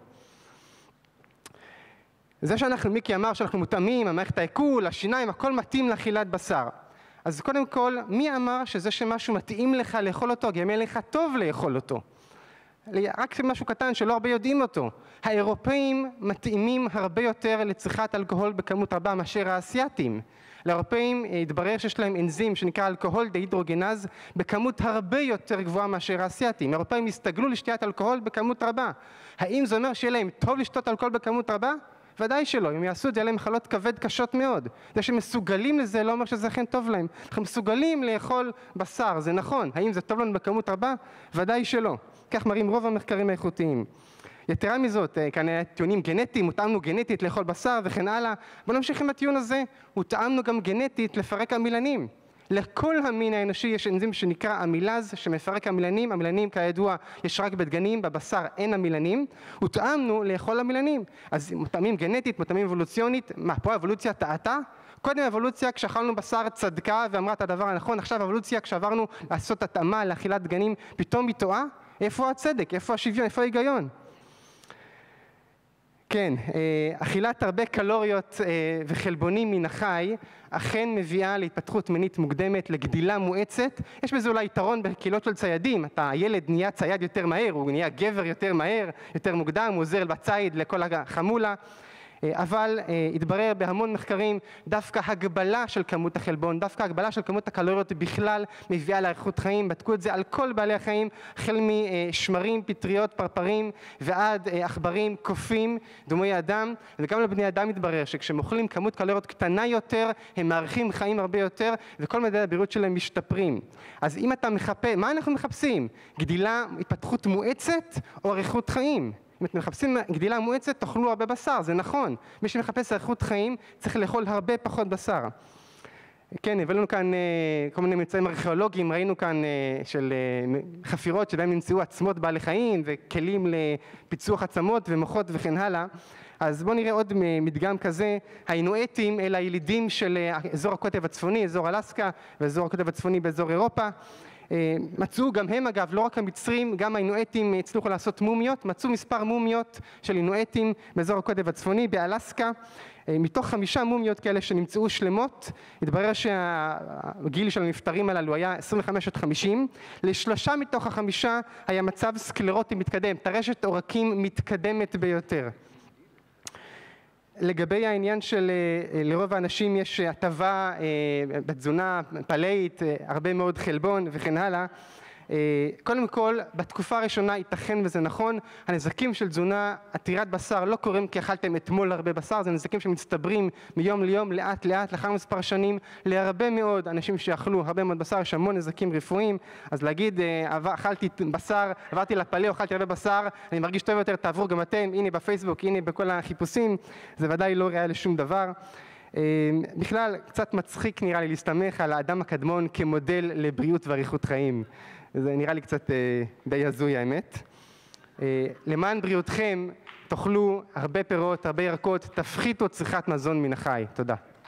Speaker 4: זה שאנחנו, מיקי אמר שאנחנו מותאמים, המערכת העיכול, השיניים, הכל מתאים לאכילת בשר. אז קודם כל, מי אמר שזה שמשהו מתאים לך לאכול אותו, גם יהיה לך טוב לאכול אותו? רק משהו קטן שלא הרבה יודעים אותו. האירופאים מתאימים הרבה יותר לצריכת אלכוהול בכמות רבה מאשר האסייתים. לאירופאים התברר שיש להם אנזים שנקרא אלכוהול דהידרוגנז בכמות הרבה יותר גבוהה מאשר האסייתים. האירופאים הסתגלו לשתיית אלכוהול בכמות רבה. האם זה אומר שיהיה להם טוב לשתות אלכוהול בכמות רבה? ודאי שלא, אם יעשו את זה, יהיה להם מחלות כבד קשות מאוד. זה שמסוגלים לזה לא אומר שזה אכן טוב להם. אנחנו מסוגלים לאכול בשר, זה נכון. האם זה טוב לנו בכמות רבה? ודאי שלא. כך מראים רוב המחקרים האיכותיים. יתרה מזאת, כאן טיעונים גנטיים, הותאמנו גנטית לאכול בשר וכן הלאה. בואו נמשיך עם הטיעון הזה, הותאמנו גם גנטית לפרק המילנים. לכל המין האנושי יש אנזים שנקרא אמילז שמפרק המילנים, המילנים כידוע יש רק בדגנים, בבשר אין המילנים, הותאמנו לאכול המילנים. אז מותאמים גנטית, מותאמים אבולוציונית, מה פה האבולוציה טעתה? קודם האבולוציה כשאכלנו בשר צדקה ואמרה את הדבר הנכון, עכשיו האבולוציה כשעברנו לעשות התאמה לאכילת דגנים פתאום היא טועה? איפה הצדק? איפה השוויון? איפה ההיגיון? כן, אכילת הרבה קלוריות וחלבונים מן החי אכן מביאה להתפתחות מינית מוקדמת, לגדילה מואצת. יש בזה אולי יתרון בקהילות של ציידים, הילד נהיה צייד יותר מהר, הוא נהיה גבר יותר מהר, יותר מוקדם, הוא עוזר בצייד לכל החמולה. אבל התברר בהמון מחקרים דווקא הגבלה של כמות החלבון, דווקא הגבלה של כמות הקלוריות בכלל מביאה לאריכות חיים. בדקו את זה על כל בעלי החיים, החל משמרים, פטריות, פרפרים ועד עכברים, קופים, דמוי אדם, וגם לבני אדם התברר שכשהם אוכלים כמות קלוריות קטנה יותר הם מאריכים חיים הרבה יותר וכל מדדי הבריאות שלהם משתפרים. אז אם אתה מחפש, מה אנחנו מחפשים? גדילה, התפתחות מואצת או אריכות חיים? אם אתם מחפשים גדילה מואצת, תאכלו הרבה בשר, זה נכון. מי שמחפש אריכות חיים צריך לאכול הרבה פחות בשר. כן, הבאנו כאן כל מיני ממצאים ארכיאולוגיים, ראינו כאן של חפירות שבהם נמצאו עצמות בעלי חיים וכלים לפיצוח עצמות ומוחות וכן הלאה. אז בואו נראה עוד מדגם כזה. האינואיטים אלה הילידים של אזור הקוטב הצפוני, אזור אלסקה ואזור הקוטב הצפוני באזור אירופה. מצאו גם הם אגב, לא רק המצרים, גם האינואיטים הצליחו לעשות מומיות, מצאו מספר מומיות של אינואיטים באזור הקוטב הצפוני באלסקה. מתוך 5 מומיות כאלה שנמצאו שלמות, התברר שהגיל של הנפטרים הללו היה 25 עד 50, ל3 מתוך 5 היה מצב סקלרוטי מתקדם, טרשת עורקים מתקדמת ביותר. לגבי העניין של לרוב האנשים יש הטבה בתזונה פלאית, הרבה מאוד חלבון וכן הלאה. קודם כל, בתקופה הראשונה ייתכן וזה נכון, הנזקים של תזונה עתירת בשר לא קורים כי אכלתם אתמול הרבה בשר, זה נזקים שמצטברים מיום ליום, לאט לאט, לאחר מספר שנים, להרבה מאוד אנשים שאכלו הרבה מאוד בשר, יש המון נזקים רפואיים, אז להגיד, אכלתי בשר, עברתי לפלא, אכלתי הרבה בשר, אני מרגיש טוב יותר, תעברו גם אתם, הנה בפייסבוק, הנה בכל החיפושים, זה ודאי לא ריאלי לשום דבר. בכלל, קצת מצחיק נראה לי להסתמך על האדם הקדמון כמודל לבריאות ואריכות חיים. זה נראה לי קצת די הזוי האמת. למען בריאותכם, תאכלו הרבה פירות, הרבה ירקות, תפחיתו צריכת מזון מן החי. תודה.